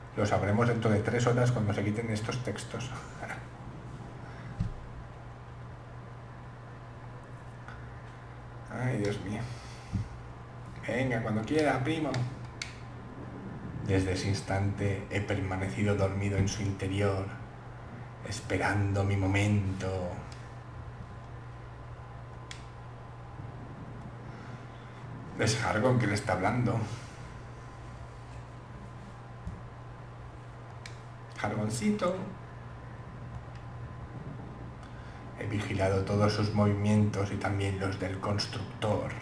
Lo sabremos dentro de 3 horas cuando se quiten estos textos. Ay, Dios mío. Venga, cuando quiera, primo. Desde ese instante he permanecido dormido en su interior, esperando mi momento. Es Hargon que le está hablando. Hargoncito. He vigilado todos sus movimientos y también los del constructor.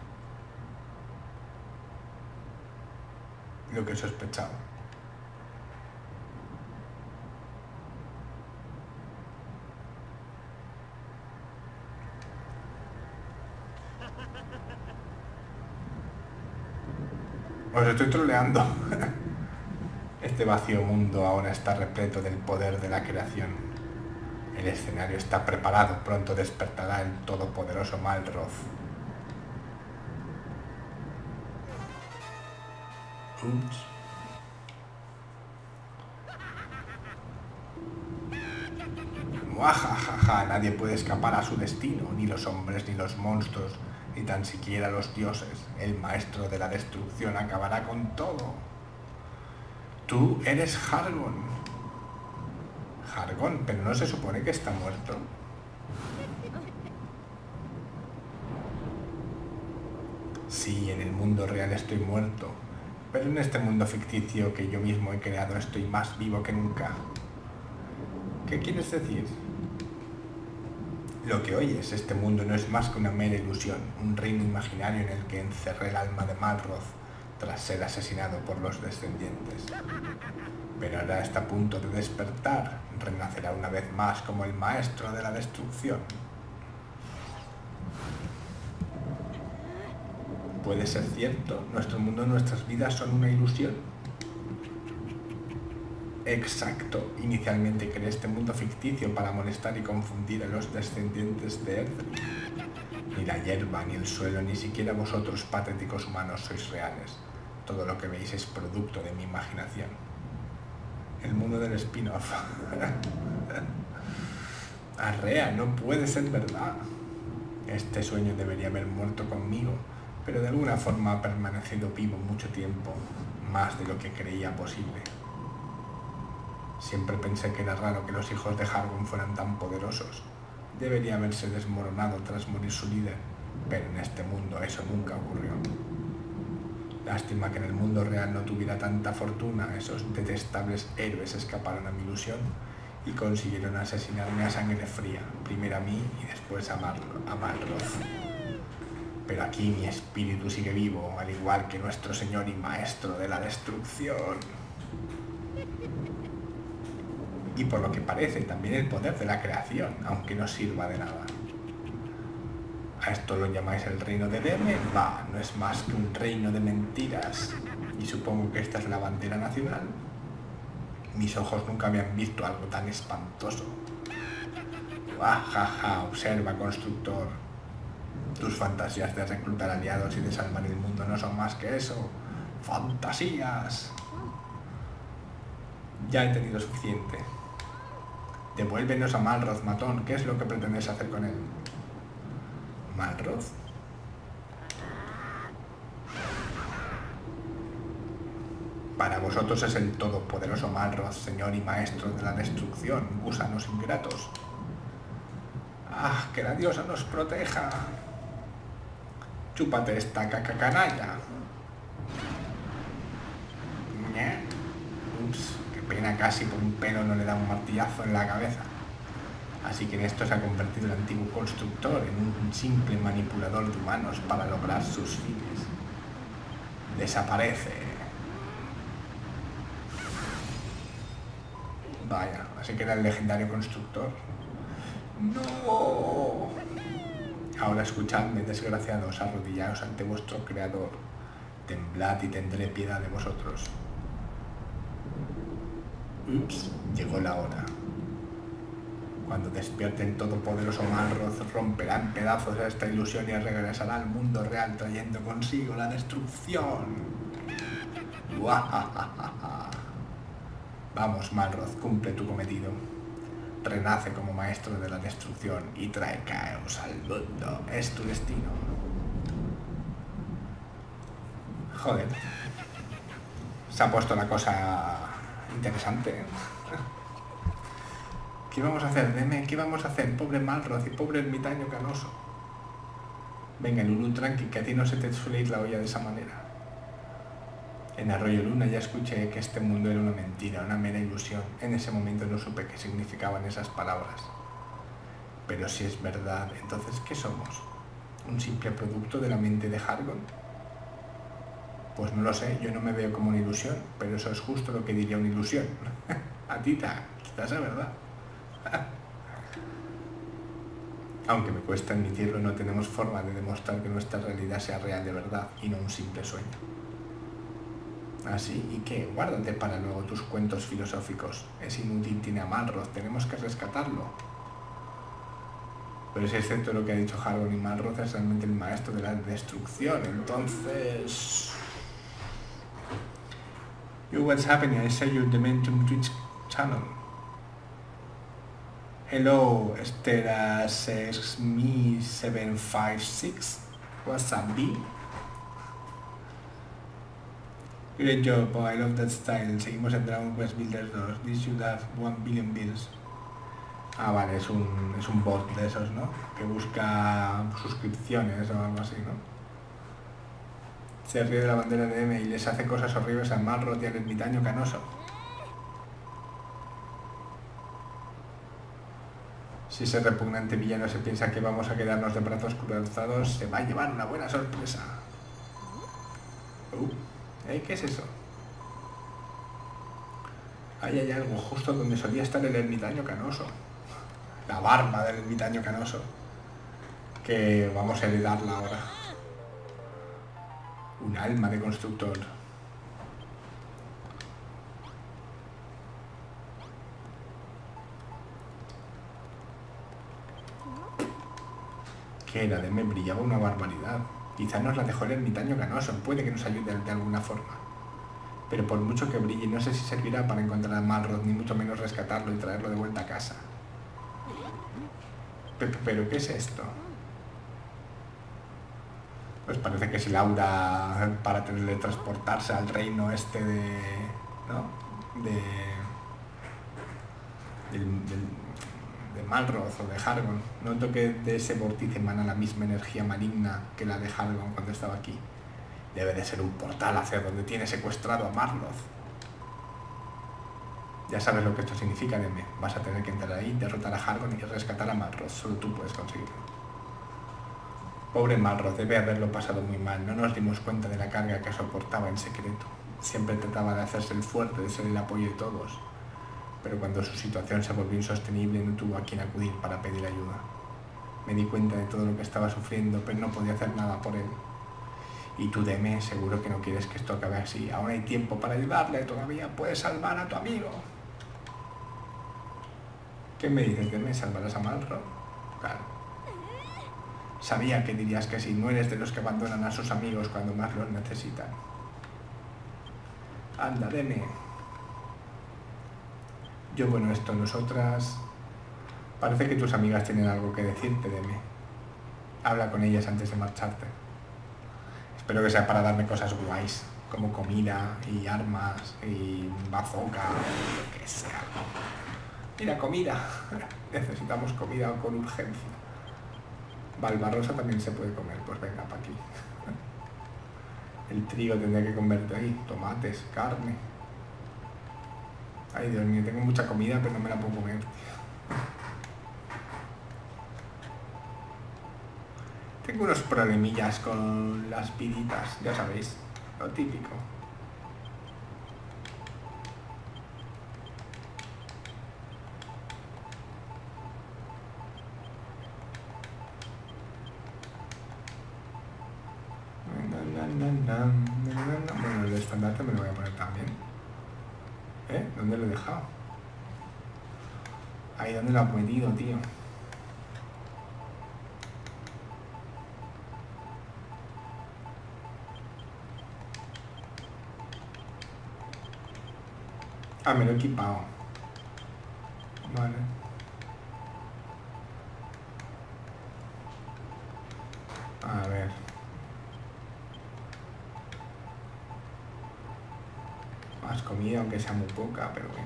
Lo que sospechaba. Os estoy troleando. Este vacío mundo ahora está repleto del poder de la creación. El escenario está preparado, pronto despertará el todopoderoso Malroth. Ups. Muajajaja, nadie puede escapar a su destino, ni los hombres ni los monstruos, ni tan siquiera los dioses. El maestro de la destrucción acabará con todo. Tú eres Hargon. Hargon, pero no se supone que está muerto. Sí, en el mundo real estoy muerto, pero en este mundo ficticio que yo mismo he creado estoy más vivo que nunca. ¿Qué quieres decir? Lo que oyes, este mundo no es más que una mera ilusión, un reino imaginario en el que encerré el alma de Malroth tras ser asesinado por los descendientes. Pero ahora está a punto de despertar, renacerá una vez más como el maestro de la destrucción. Puede ser cierto, nuestro mundo, nuestras vidas son una ilusión. Exacto, inicialmente creé este mundo ficticio para molestar y confundir a los descendientes de Erdrick. Ni la hierba, ni el suelo, ni siquiera vosotros, patéticos humanos, sois reales. Todo lo que veis es producto de mi imaginación. El mundo del spin-off. Arrea, no puede ser verdad. Este sueño debería haber muerto conmigo, pero de alguna forma ha permanecido vivo mucho tiempo, más de lo que creía posible. Siempre pensé que era raro que los hijos de Hargon fueran tan poderosos. Debería haberse desmoronado tras morir su líder, pero en este mundo eso nunca ocurrió. Lástima que en el mundo real no tuviera tanta fortuna. Esos detestables héroes escaparon a mi ilusión y consiguieron asesinarme a sangre fría, primero a mí y después a Malroth. Pero aquí mi espíritu sigue vivo, al igual que nuestro señor y maestro de la destrucción. Y por lo que parece, también el poder de la creación, aunque no sirva de nada. ¿A esto lo llamáis el reino de Deme? Va, no es más que un reino de mentiras. Y supongo que esta es la bandera nacional. Mis ojos nunca habían visto algo tan espantoso. Jaja, observa, constructor. Tus fantasías de reclutar aliados y de salvar el mundo no son más que eso. ¡Fantasías! Ya he tenido suficiente. Devuélvenos a Malroth, matón. ¿Qué es lo que pretendes hacer con él? ¿Malroth? Para vosotros es el todopoderoso Malroth, señor y maestro de la destrucción, gusanos ingratos. ¡Ah, que la diosa nos proteja! Chúpate esta cacacanalla. Ups, qué pena, casi por un pelo no le da un martillazo en la cabeza. Así que en esto se ha convertido el antiguo constructor en un simple manipulador de humanos para lograr sus fines. Desaparece. Vaya, así que era el legendario constructor. ¡No! Ahora escuchadme, desgraciados, arrodillaos ante vuestro creador. Temblad y tendré piedad de vosotros. Ups, llegó la hora. Cuando despierte el todopoderoso Malroth, romperá en pedazos esta ilusión y regresará al mundo real trayendo consigo la destrucción. ¡Guajajaja! Vamos, Malroth, cumple tu cometido. Renace como maestro de la destrucción y trae caos al mundo. Es tu destino. Joder. Se ha puesto la cosa interesante. ¿Qué vamos a hacer, Deme? ¿Qué vamos a hacer? Pobre Malroth y pobre ermitaño canoso. Venga, Lulu, tranqui, que a ti no se te suele ir la olla de esa manera. En Arroyo Luna ya escuché que este mundo era una mentira, una mera ilusión. En ese momento no supe qué significaban esas palabras. Pero si es verdad, entonces, ¿qué somos? ¿Un simple producto de la mente de Hargon? Pues no lo sé, yo no me veo como una ilusión, pero eso es justo lo que diría una ilusión. A ti quizás es verdad. Aunque me cuesta admitirlo, no tenemos forma de demostrar que nuestra realidad sea real de verdad y no un simple sueño. ¿Así? ¿Y qué? Guárdate para luego tus cuentos filosóficos. Es inútil, tiene a Malroth, tenemos que rescatarlo. Pero si es cierto lo que ha dicho Hargon y Malroth es realmente el maestro de la destrucción, entonces... Yo, what's happening? I saw your Dementum Twitch channel. Hello, Stera6me756. What's up, B? Great job, oh, I love that style. Seguimos en Dragon Quest Builders 2. This should have 1 billion bills. Ah, vale, es un bot de esos, ¿no? Que busca suscripciones o algo así, ¿no? Se ríe de la bandera de M y les hace cosas horribles al Malroth y al ermitaño canoso. Si ese repugnante villano se piensa que vamos a quedarnos de brazos cruzados, se va a llevar una buena sorpresa. ¿Qué es eso? Ahí hay algo justo donde solía estar el ermitaño canoso. La barba del ermitaño canoso. Que vamos a heredarla ahora. Un alma de constructor. Que era de me brillaba una barbaridad. Quizás nos la dejó el ermitaño canoso, puede que nos ayude de alguna forma. Pero por mucho que brille, no sé si servirá para encontrar a Malroth, ni mucho menos rescatarlo y traerlo de vuelta a casa. ¿Pero qué es esto? Pues parece que es el aura para teletransportarse al reino este de... ¿no? de Malroth o de Hargon. Noto que de ese vórtice emana la misma energía maligna que la de Hargon cuando estaba aquí. Debe de ser un portal hacia donde tiene secuestrado a Malroth. Ya sabes lo que esto significa, Deme. Vas a tener que entrar ahí, derrotar a Hargon y rescatar a Malroth. Solo tú puedes conseguirlo. Pobre Malroth, debe haberlo pasado muy mal. No nos dimos cuenta de la carga que soportaba en secreto. Siempre trataba de hacerse el fuerte, de ser el apoyo de todos. Pero cuando su situación se volvió insostenible no tuvo a quien acudir para pedir ayuda. Me di cuenta de todo lo que estaba sufriendo, pero no podía hacer nada por él. Y tú, Deme, seguro que no quieres que esto acabe así. Aún hay tiempo para ayudarle, todavía puedes salvar a tu amigo. ¿Qué me dices, Deme? ¿Salvarás a Malroth? Claro. Sabía que dirías que sí, no eres de los que abandonan a sus amigos cuando más los necesitan. Anda, Deme. Yo, bueno, esto, nosotras... Parece que tus amigas tienen algo que decirte, Deme. Habla con ellas antes de marcharte. Espero que sea para darme cosas guays, como comida y armas y bazooka, o lo que sea. Mira, comida. Necesitamos comida con urgencia. Balbarrosa también se puede comer, pues venga, para aquí. El trigo tendría que convertir ahí, tomates, carne. Ay, Dios mío, tengo mucha comida, pero no me la puedo comer, tío. Tengo unos problemillas con las piritas, ya sabéis, lo típico. Bueno, el estandarte me lo voy a poner también. ¿Dónde lo he dejado? Ahí, ¿dónde lo he metido, tío? Ah, me lo he equipado. Vale. A ver. Más comida, aunque sea muy poca, pero bueno.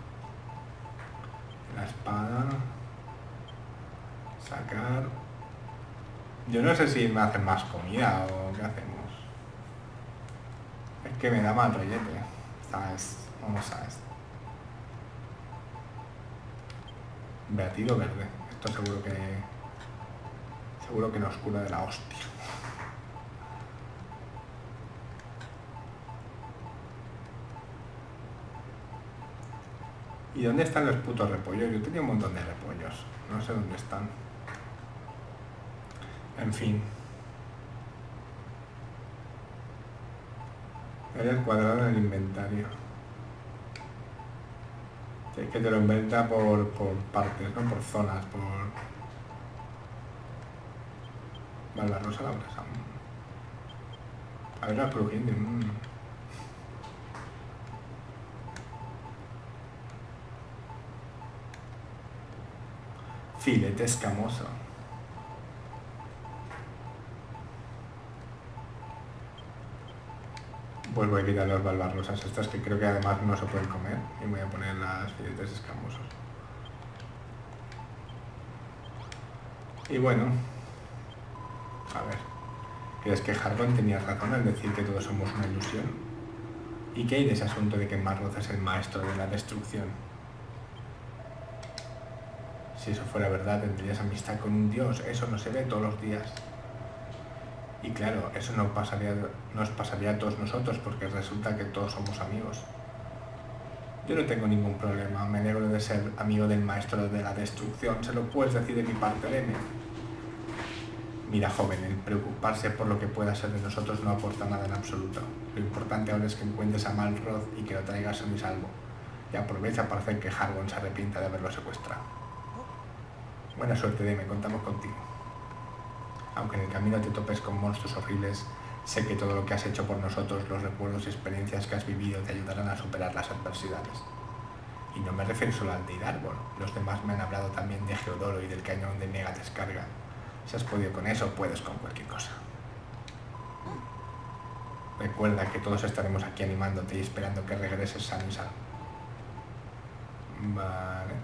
La espada. Sacar. Yo no sé si me hacen más comida o qué hacemos. Es que me da mal rollete. ¿Sabes? Vamos a esto. Batido verde. Esto seguro que... Seguro que nos cura de la hostia. ¿Y dónde están los putos repollos? Yo tenía un montón de repollos. No sé dónde están. En fin. Era el cuadrado en el inventario. Es que te lo inventa por partes, no por zonas, por... Barbarosa la brasa. A ver la crujiente. Filete escamoso. Pues voy a quitar las balbarrosas estas que creo que además no se pueden comer y voy a poner las filetes escamosos. Y bueno, a ver, ¿crees que Hargon tenía razón al decir que todos somos una ilusión? ¿Y qué hay de ese asunto de que Malroth es el maestro de la destrucción? Si eso fuera verdad, tendrías amistad con un dios, eso no se ve todos los días. Y claro, eso nos pasaría a todos nosotros porque resulta que todos somos amigos. Yo no tengo ningún problema, me alegro de ser amigo del maestro de la destrucción, se lo puedes decir de mi parte, Lene. Mira, joven, el preocuparse por lo que pueda ser de nosotros no aporta nada en absoluto. Lo importante ahora es que encuentres a Malroth y que lo traigas sano y salvo. Y aprovecha para hacer que Hargon se arrepienta de haberlo secuestrado. Buena suerte, Deme, contamos contigo. Aunque en el camino te topes con monstruos horribles, sé que todo lo que has hecho por nosotros, los recuerdos y experiencias que has vivido te ayudarán a superar las adversidades. Y no me refiero solo al de Irarbor, los demás me han hablado también de Geodoro y del cañón de mega descarga. Si has podido con eso, puedes con cualquier cosa. Recuerda que todos estaremos aquí animándote y esperando que regreses sano y salvo. Vale.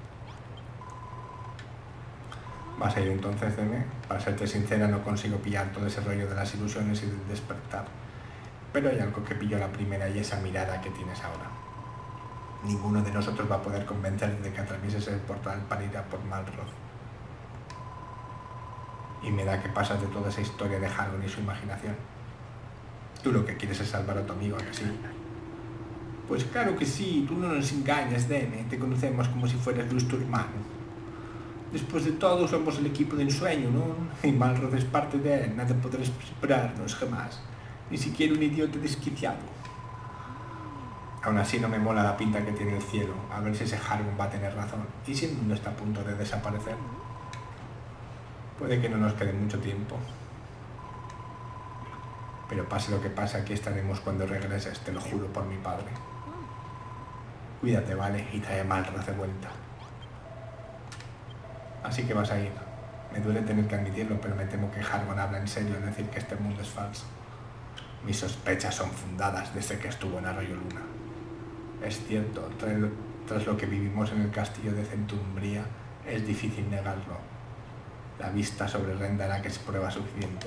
¿Vas a ir entonces, Deme? Para serte sincera, no consigo pillar todo ese rollo de las ilusiones y del despertar. Pero hay algo que pillo a la primera y esa mirada que tienes ahora. Ninguno de nosotros va a poder convencerte de que atravieses el portal para ir a por Malroth. Y me da que pasas de toda esa historia de Hargon y su imaginación. Tú lo que quieres es salvar a tu amigo, ¿a que sí? Pues claro que sí, tú no nos engañas, Deme. Te conocemos como si fueras nuestro hermano. Después de todo, somos el equipo de ensueño, ¿no? Y Malroth es parte de él, nada podrás separarnos jamás. Ni siquiera un idiota desquiciado. Aún así no me mola la pinta que tiene el cielo. A ver si ese Hargon va a tener razón. ¿Y si el mundo está a punto de desaparecer? Puede que no nos quede mucho tiempo. Pero pase lo que pase, aquí estaremos cuando regreses, te lo juro por mi padre. Cuídate, ¿vale? Y trae a Malroth de vuelta. Así que vas a ir. Me duele tener que admitirlo, pero me temo que Hargon habla en serio al decir que este mundo es falso. Mis sospechas son fundadas desde que estuvo en Arroyo Luna. Es cierto, tras lo que vivimos en el castillo de Centumbría, es difícil negarlo. La vista sobre Rendarak es prueba suficiente.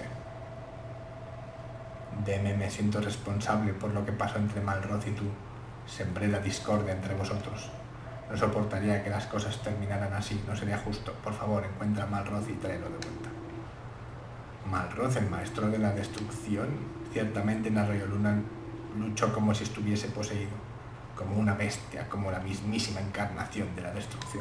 Deme, me siento responsable por lo que pasó entre Malroth y tú. Sembré la discordia entre vosotros. No soportaría que las cosas terminaran así, no sería justo. Por favor, encuentra a Malroth y tráelo de vuelta. Malroth, el maestro de la destrucción, ciertamente en Arroyo Luna luchó como si estuviese poseído, como una bestia, como la mismísima encarnación de la destrucción.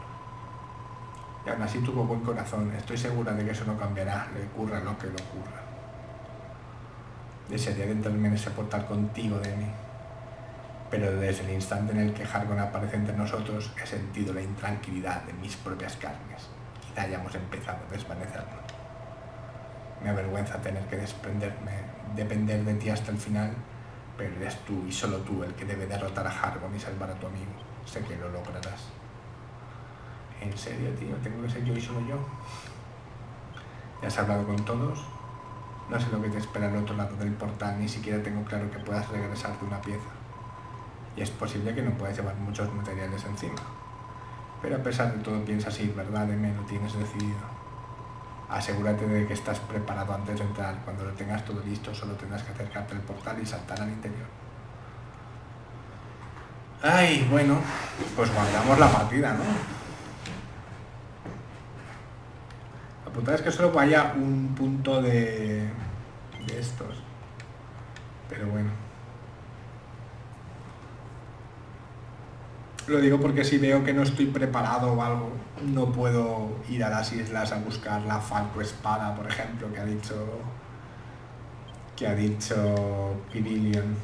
Y aún así tuvo buen corazón, estoy segura de que eso no cambiará, le ocurra lo que le ocurra. Desearía adentrarme en ese portal contigo, Demi. Pero desde el instante en el que Hargon aparece entre nosotros, he sentido la intranquilidad de mis propias carnes. Quizá hayamos empezado a desvanecerlo. Me avergüenza tener que depender de ti hasta el final, pero eres tú y solo tú el que debe derrotar a Hargon y salvar a tu amigo. Sé que lo lograrás. ¿En serio, tío? ¿Tengo que ser yo y solo yo? ¿Ya has hablado con todos? No sé lo que te espera al otro lado del portal, ni siquiera tengo claro que puedas regresarte una pieza. Y es posible que no puedas llevar muchos materiales encima. Pero a pesar de todo piensas ir, ¿verdad? Me lo tienes decidido. Asegúrate de que estás preparado antes de entrar. Cuando lo tengas todo listo, solo tendrás que acercarte al portal y saltar al interior. Ay, bueno, pues guardamos la partida, ¿no? La putada es que solo vaya un punto de estos. Pero bueno. Lo digo porque si veo que no estoy preparado o algo, no puedo ir a las islas a buscar la Falco Espada, por ejemplo, que ha dicho Pirillion.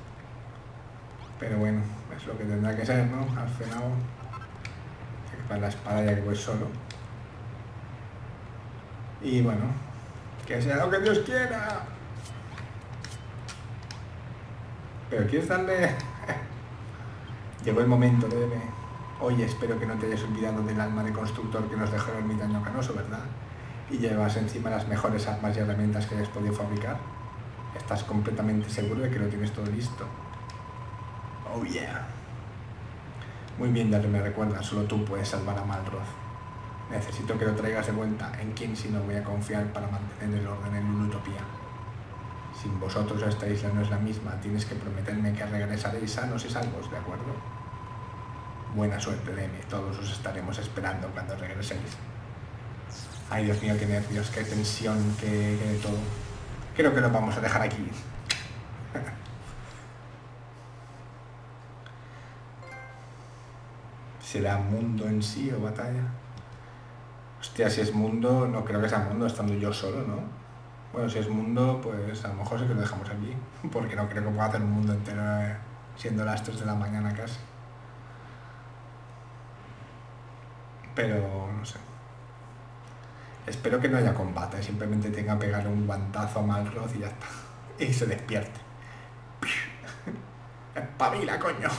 Pero bueno, es lo que tendrá que ser, ¿no? Al final, para la espada ya que voy solo. Y bueno, que sea lo que Dios quiera. Pero quieres darle... Llegó el momento, DM. Oye, espero que no te hayas olvidado del alma de constructor que nos dejó el ermitaño Canoso, ¿verdad? Y llevas encima las mejores armas y herramientas que hayas podido fabricar. ¿Estás completamente seguro de que lo tienes todo listo? Oh yeah. Muy bien, ya me recuerda, solo tú puedes salvar a Malroth. Necesito que lo traigas de vuelta. ¿En quién si no voy a confiar para mantener el orden en Lunutopía? Sin vosotros esta isla no es la misma. Tienes que prometerme que regresaréis sanos y salvos, ¿de acuerdo? Buena suerte, DM. Todos os estaremos esperando cuando regreséis. Ay, Dios mío, qué nervios, qué tensión, qué todo. Creo que lo vamos a dejar aquí. ¿Será mundo en sí o batalla? Hostia, si es mundo, no creo que sea mundo estando yo solo, ¿no? Bueno, si es mundo, pues a lo mejor sí que lo dejamos aquí. Porque no creo que pueda hacer un mundo entero siendo las 3 de la mañana casi. Pero no sé. Espero que no haya combate, simplemente tenga que pegarle un guantazo a Malroth y ya está. Y se despierte. ¡Espabila, coño!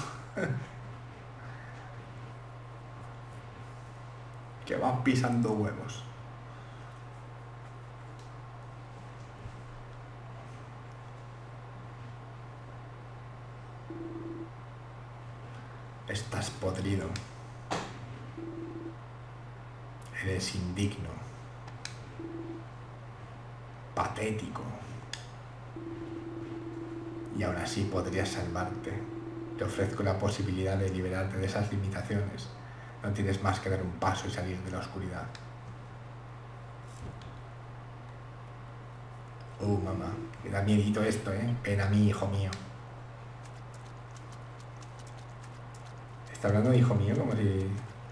Que va pisando huevos. Estás podrido. Eres indigno. Patético. Y aún así podrías salvarte. Te ofrezco la posibilidad de liberarte de esas limitaciones. No tienes más que dar un paso y salir de la oscuridad. Mamá. Me da miedito esto, ¿eh? Ven a mí, hijo mío. Está hablando de hijo mío como si...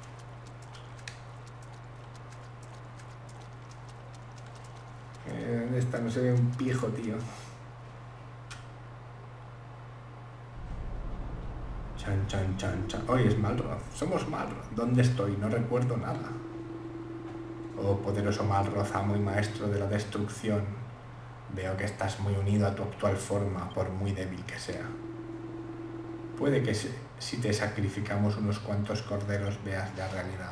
¿Dónde está? No se ve un pijo, tío. Chan, chan, chan, chan. Hoy es Malroth. Somos Malroth. ¿Dónde estoy? No recuerdo nada. Oh, poderoso Malroth, amo y maestro de la destrucción. Veo que estás muy unido a tu actual forma, por muy débil que sea. Puede que si te sacrificamos unos cuantos corderos veas la realidad.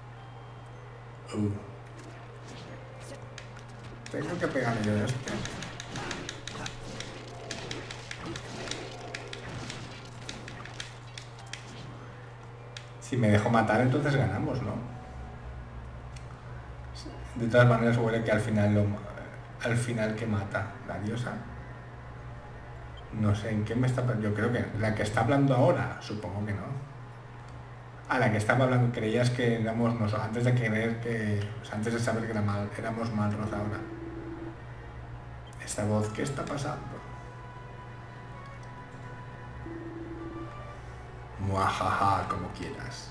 Tengo que pegarle yo este. Si me dejo matar, entonces ganamos, ¿no? De todas maneras huele que al final que mata la diosa. No sé en qué me está... Yo creo que la que está hablando ahora, supongo que no. A la que estaba hablando, creías que éramos nosotros, antes de creer que... O sea, antes de saber que éramos Malroth ahora. Esta voz, ¿qué está pasando? Muajaja, como quieras.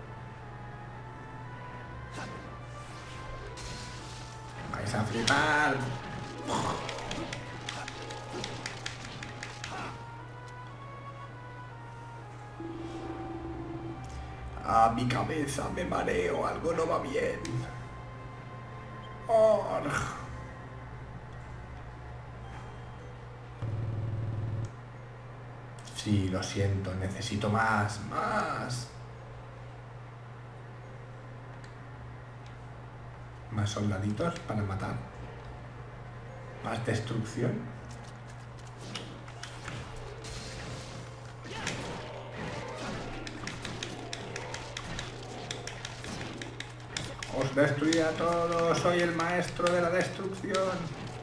Vais a flipar. A mi cabeza me mareo, algo no va bien. Sí, lo siento, necesito más, más. Más soldaditos para matar. Más destrucción. Os destruiré a todos, soy el maestro de la destrucción.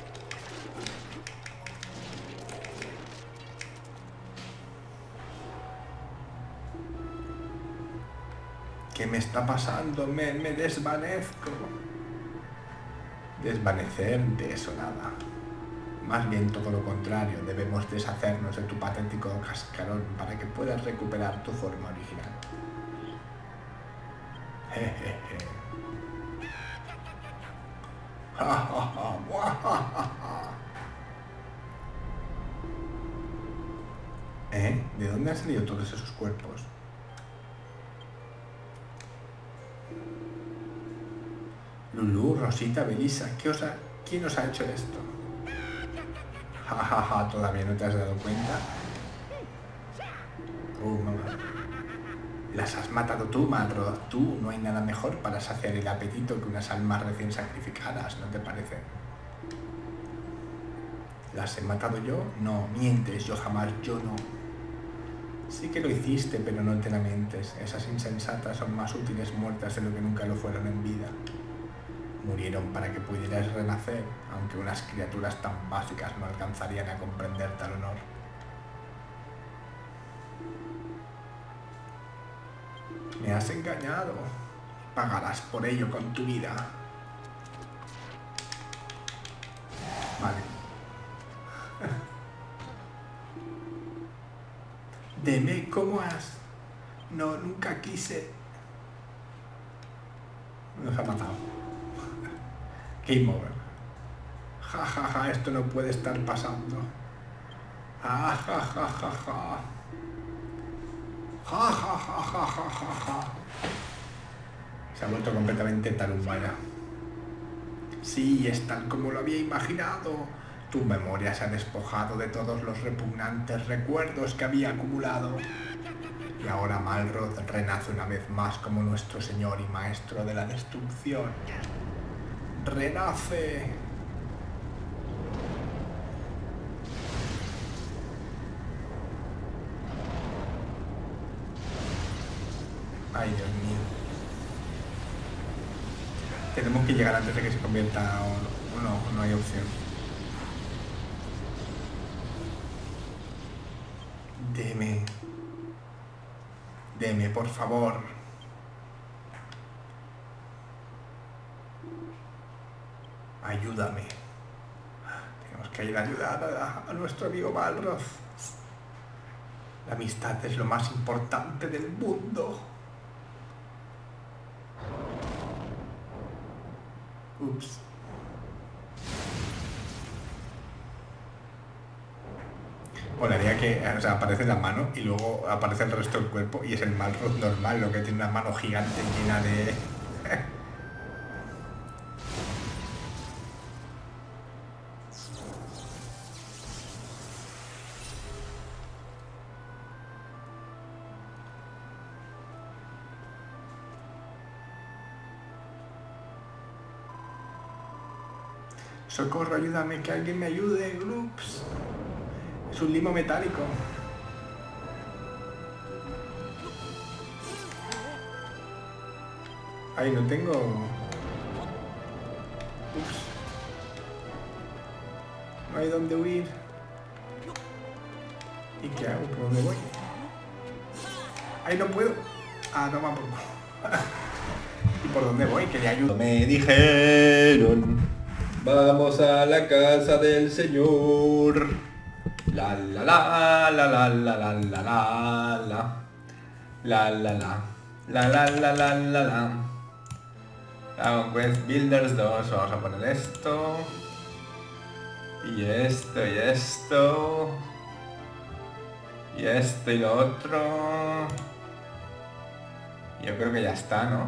¿Qué me está pasando? Me desvanezco. Desvanecer de eso nada. Más bien todo lo contrario, debemos deshacernos de tu patético cascarón para que puedas recuperar tu forma original. Jejeje. ¿De dónde han salido todos esos cuerpos? Lulú, Rosita, Belisa, ¿quién os ha hecho esto? Jajaja, ¿todavía no te has dado cuenta? Mamá. Las has matado tú, Malroth. Tú, no hay nada mejor para saciar el apetito que unas almas recién sacrificadas, ¿no te parece? ¿Las he matado yo? No, mientes, yo jamás, yo no. Sí que lo hiciste, pero no te lamentes. Esas insensatas son más útiles muertas de lo que nunca lo fueron en vida. Murieron para que pudieras renacer, aunque unas criaturas tan básicas no alcanzarían a comprender tal honor. Me has engañado. Pagarás por ello con tu vida. Vale. Deme, ¿cómo has? No, nunca quise. Nos ha matado. Game over. Ja, ja, ja, esto no puede estar pasando. Ja, ja, ja, ja, ja. Ja, ja, ja, ja, ja, ja, ja. Se ha vuelto completamente tarumbaya. Sí, es tal como lo había imaginado. Tu memoria se ha despojado de todos los repugnantes recuerdos que había acumulado. Y ahora Malroth renace una vez más como nuestro señor y maestro de la destrucción. ¡Renace! Ay, Dios mío. Tenemos que llegar antes de que se convierta o no, no hay opción. Deme, por favor. Ayúdame. Tenemos que ir a ayudar a nuestro amigo Malroth. La amistad es lo más importante del mundo. Ups. Molaría que, o sea, aparece la mano y luego aparece el resto del cuerpo y es el Malroth normal, lo que tiene una mano gigante llena de... Socorro, ayúdame, que alguien me ayude, Gloops. Es un limo metálico. Ay, no tengo... Ups. No hay dónde huir. ¿Y qué hago? ¿Por dónde voy? Ay, no puedo. Ah, no, va por... ¿Y por dónde voy? Que le ayudo. Me dijeron, vamos a la casa del Señor. La la la la la la la la la la la la la la la la la la la. Dragon Quest Builders 2, vamos a poner esto. Y esto, y esto. Y esto y lo otro. Yo creo que ya está, ¿no?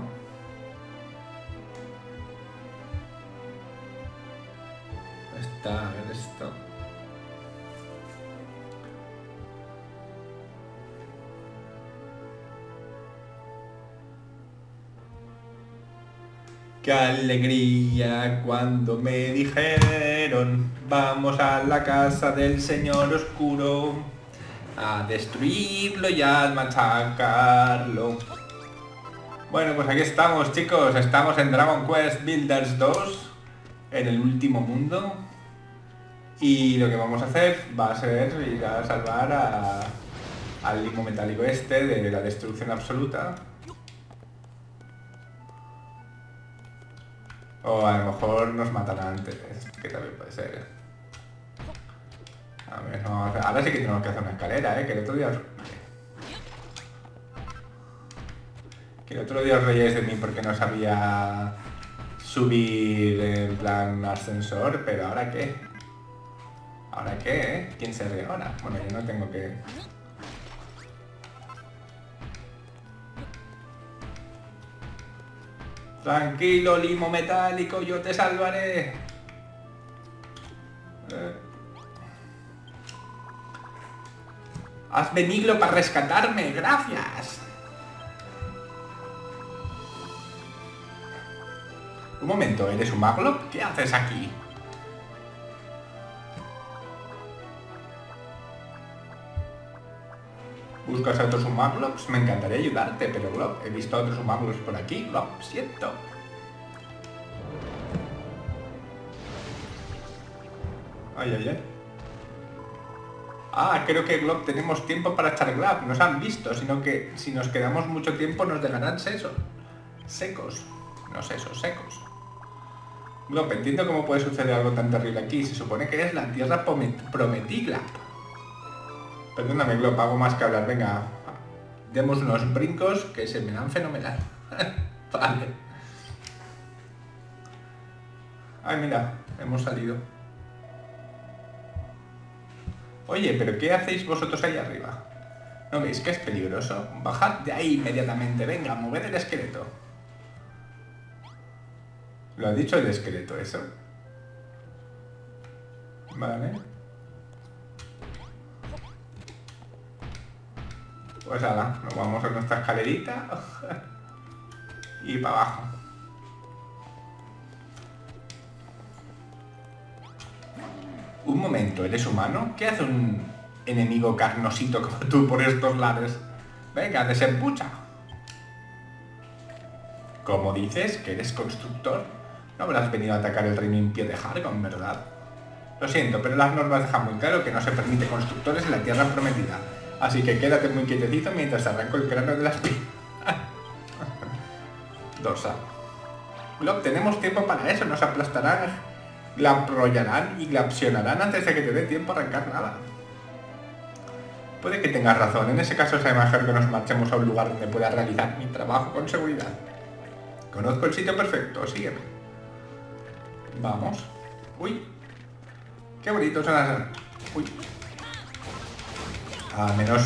Está, a ver esto. Qué alegría cuando me dijeron vamos a la casa del señor oscuro a destruirlo y a machacarlo. Bueno, pues aquí estamos, chicos, estamos en Dragon Quest Builders 2, en el último mundo, y lo que vamos a hacer va a ser ir a salvar al limo metálico este de la destrucción absoluta. O a lo mejor nos matarán antes, que también puede ser. A ver, ahora sí que tenemos que hacer una escalera, que el otro día... Que el otro día os reíais de mí porque no sabía subir en plan ascensor, pero ¿ahora qué? ¿Ahora qué, ¿Quién se ríe ahora? Bueno, yo no tengo que... Tranquilo, limo metálico, yo te salvaré. Has venido para rescatarme, gracias. Un momento, ¿eres un Maglock? ¿Qué haces aquí? ¿Buscas a otros Humaglocks? Me encantaría ayudarte, pero Glock, he visto a otros Humaglocks por aquí, Glock, siento. Ay, ay, ay. Ah, creo que Glock tenemos tiempo para echar Glab. Nos han visto, sino que si nos quedamos mucho tiempo nos dejarán secos. No sesos, secos. Glock, entiendo cómo puede suceder algo tan terrible aquí. Se supone que es la tierra prometida. Perdóname, Glop, hago más que hablar. Venga, demos unos brincos que se me dan fenomenal. Vale. Ay, mira, hemos salido. Oye, ¿pero qué hacéis vosotros ahí arriba? ¿No veis que es peligroso? Bajad de ahí inmediatamente. Venga, moved el esqueleto. ¿Lo ha dicho el esqueleto eso? Vale. Pues nada, nos vamos a nuestra escalerita y para abajo. Un momento, ¿eres humano? ¿Qué hace un enemigo carnosito como tú por estos lares? Venga, desempucha. ¿Cómo dices? ¿Que eres constructor? No habrás venido a atacar el reino impío de Hargon, ¿verdad? Lo siento, pero las normas dejan muy claro que no se permite constructores en la tierra prometida. Así que quédate muy quietecito mientras arranco el cráneo de las pilas. Dorsal. Glock, tenemos tiempo para eso, nos aplastarán, glaprollarán y glapsionarán antes de que te dé tiempo a arrancar nada. Puede que tengas razón, en ese caso será mejor que nos marchemos a un lugar donde pueda realizar mi trabajo con seguridad. Conozco el sitio perfecto, sígueme. Vamos. Uy. Qué bonito son las... Uy. Al menos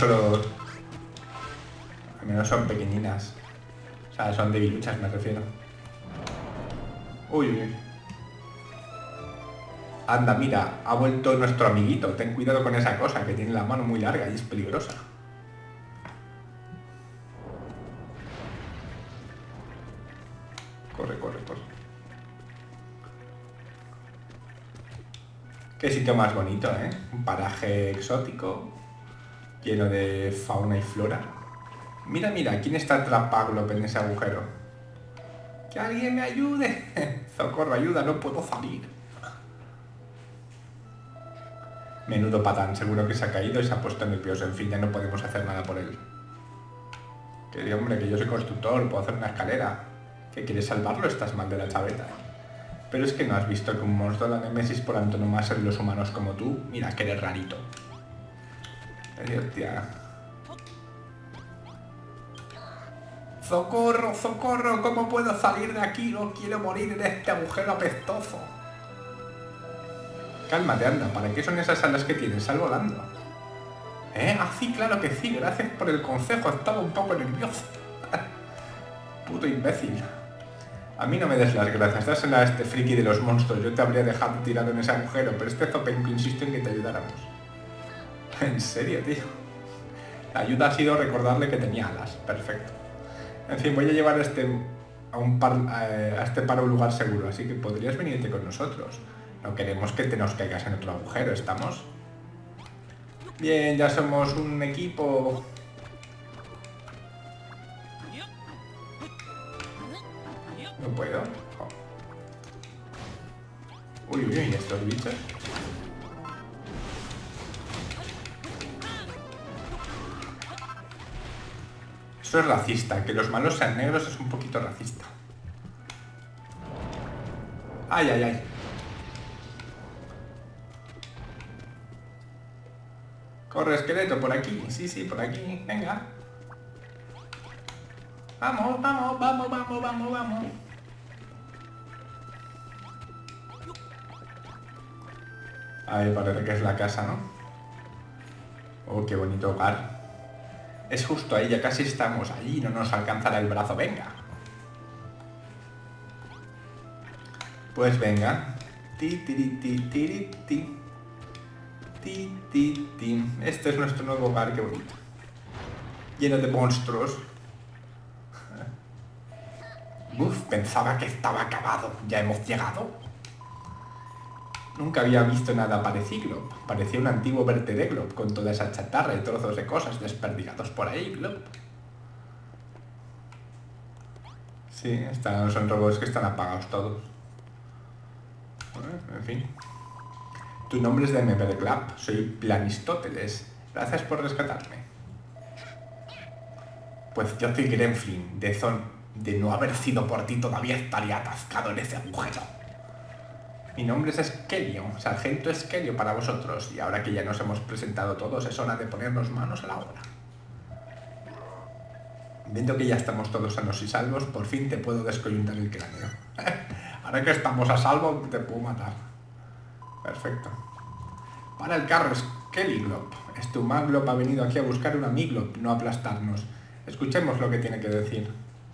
son pequeñinas. O sea, son debiluchas, me refiero. Uy, uy. Anda, mira, ha vuelto nuestro amiguito. Ten cuidado con esa cosa, que tiene la mano muy larga y es peligrosa. Corre, corre, corre. Qué sitio más bonito, ¿eh? Un paraje exótico, lleno de fauna y flora. Mira, mira, ¿quién está atrapado en ese agujero? ¡Que alguien me ayude! ¡Socorro, ayuda! ¡No puedo salir! Menudo patán, seguro que se ha caído y se ha puesto nervioso. En fin, ya no podemos hacer nada por él. Que hombre, que yo soy constructor, puedo hacer una escalera. ¿Que quieres salvarlo? Estás mal de la chaveta. Pero es que no has visto que un monstruo de la Némesis por antonomasia son los humanos como tú. Mira, que eres rarito. Hostia. ¡Socorro, socorro! ¿Cómo puedo salir de aquí? No quiero morir en este agujero apestoso. Cálmate, anda. ¿Para qué son esas alas que tienes? Sal volando. Ah, sí, claro que sí. Gracias por el consejo. Estaba un poco nervioso. Puto imbécil. A mí no me des las gracias. Dásela a este friki de los monstruos. Yo te habría dejado tirado en ese agujero, pero este zopenco insiste en que te ayudáramos. En serio, tío. La ayuda ha sido recordarle que tenía alas. Perfecto. En fin, voy a llevar este a este paro un lugar seguro, así que podrías venirte con nosotros. No queremos que te nos caigas en otro agujero, ¿estamos? Bien, ya somos un equipo. No puedo. Oh. Uy, uy, uy, estos bichos. Eso es racista, que los malos sean negros es un poquito racista. Ay, ay, ay. Corre, esqueleto, por aquí. Sí, sí, por aquí. Venga. Vamos, vamos, vamos, vamos, vamos, vamos. Ahí parece que es la casa, ¿no? Oh, qué bonito hogar. Es justo ahí, ya casi estamos allí, no nos alcanzará el brazo, venga. Pues venga. Ti, tiri, ti, tiri, ti. Ti, ti, ti. Este es nuestro nuevo hogar, qué bonito. Lleno de monstruos. Uf, pensaba que estaba acabado. ¿Ya hemos llegado? Nunca había visto nada parecido. Parecía un antiguo vertedeglob con toda esa chatarra y trozos de cosas desperdigados por ahí, Glob. Sí, son robots que están apagados todos. Bueno, en fin. Tu nombre es de MP de Club. Soy Planistóteles. Gracias por rescatarme. Pues yo soy Gremlin. De no haber sido por ti todavía estaría atascado en ese agujero. Mi nombre es Esquelio, Sargento Esquelio para vosotros, y ahora que ya nos hemos presentado todos, es hora de ponernos manos a la obra. Viendo que ya estamos todos sanos y salvos, por fin te puedo descoyuntar el cráneo. Ahora que estamos a salvo, te puedo matar. Perfecto. Para el carro, Skelliglob. Este Humanglob ha venido aquí a buscar un Amiglob, no a aplastarnos. Escuchemos lo que tiene que decir.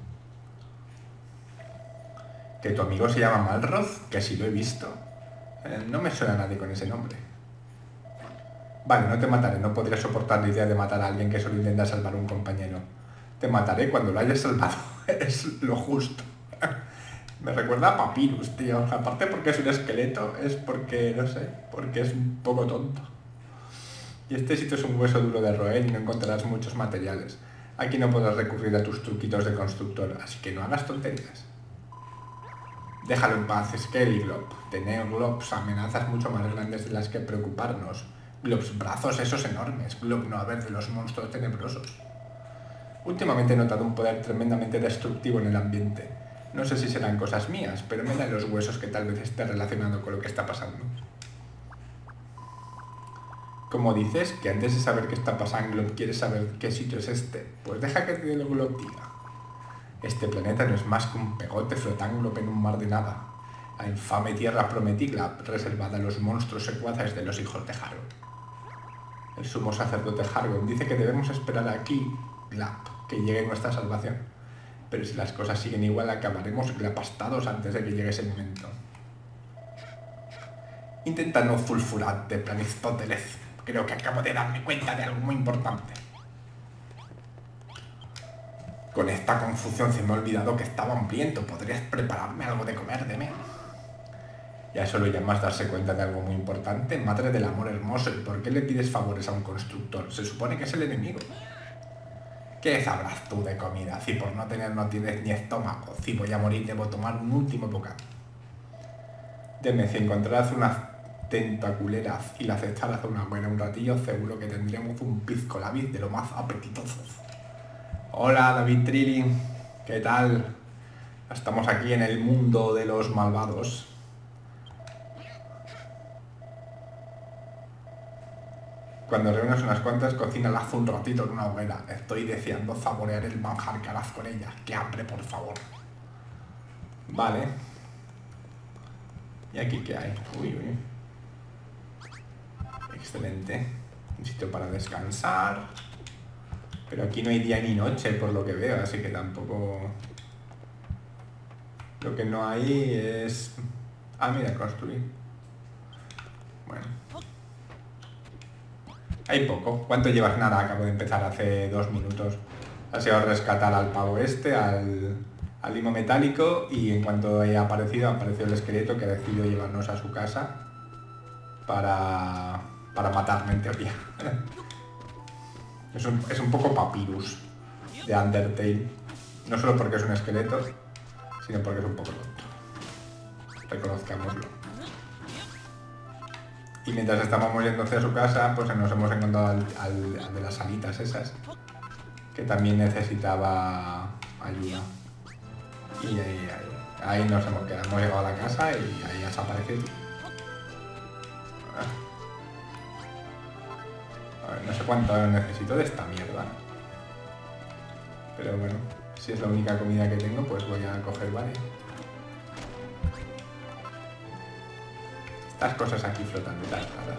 ¿Que tu amigo se llama Malroth? Que sí lo he visto. No me suena a nadie con ese nombre. Vale, no te mataré, no podría soportar la idea de matar a alguien que solo intenta salvar a un compañero. Te mataré cuando lo hayas salvado. Es lo justo. Me recuerda a Papyrus, tío. Aparte porque es un esqueleto, es porque, no sé, porque es un poco tonto. Y este sitio es un hueso duro de roer y no encontrarás muchos materiales. Aquí no podrás recurrir a tus truquitos de constructor, así que no hagas tonterías. Déjalo en paz, Skelliglob. Tener globs amenazas mucho más grandes de las que preocuparnos. Globs brazos esos enormes. Glob no haber de los monstruos tenebrosos. Últimamente he notado un poder tremendamente destructivo en el ambiente. No sé si serán cosas mías, pero me dan los huesos que tal vez esté relacionado con lo que está pasando. Como dices, que antes de saber qué está pasando, Glob quieres saber qué sitio es este. Pues deja que te lo Glob diga. Este planeta no es más que un pegote flotando en un mar de nada. La infame tierra prometida, reservada a los monstruos secuaces de los hijos de Hargon. El sumo sacerdote Hargon dice que debemos esperar aquí, Glap, que llegue nuestra salvación. Pero si las cosas siguen igual, acabaremos glapastados antes de que llegue ese momento. Intenta no sulfurarte, Planistóteles. Creo que acabo de darme cuenta de algo muy importante. Con esta confusión se me ha olvidado que estaba hambriento. ¿Podrías prepararme algo de comer, Deme? ¿Ya eso lo llamas darse cuenta de algo muy importante? Madre del amor hermoso, ¿y por qué le pides favores a un constructor? Se supone que es el enemigo. ¿Qué sabrás tú de comida? Si por no tener no tienes ni estómago. Si voy a morir debo tomar un último bocado. Deme, si encontrarás unas tentaculeras y las echaras a una buena un ratillo, seguro que tendremos un pisco labis de lo más apetitosos. Hola David Trilli, ¿qué tal? Estamos aquí en el mundo de los malvados. Cuando reúnes unas cuantas, cocínalas un ratito en una hoguera. Estoy deseando saborear el manjar que harás con ellas. ¡Qué hambre, por favor! Vale. ¿Y aquí qué hay? Uy, uy. Excelente. Un sitio para descansar. Pero aquí no hay día ni noche, por lo que veo, así que tampoco... Lo que no hay es... Ah, mira, construir. Bueno. Hay poco. ¿Cuánto llevas? Nada, acabo de empezar hace 2 minutos. Ha sido rescatar al pavo este, al al limo metálico y en cuanto haya apareció el esqueleto que ha decidido llevarnos a su casa para matarme en teoría. Es un poco Papyrus de Undertale, no solo porque es un esqueleto, sino porque es un poco tonto, reconozcámoslo. Y mientras estábamos yendo hacia su casa, pues nos hemos encontrado al de las salitas esas, que también necesitaba ayuda. Y ahí nos hemos quedado, hemos llegado a la casa y ahí has aparecido tú. A ver, no sé cuánto necesito de esta mierda. Pero bueno, si es la única comida que tengo, pues voy a coger varias. Estas cosas aquí flotando tan raras.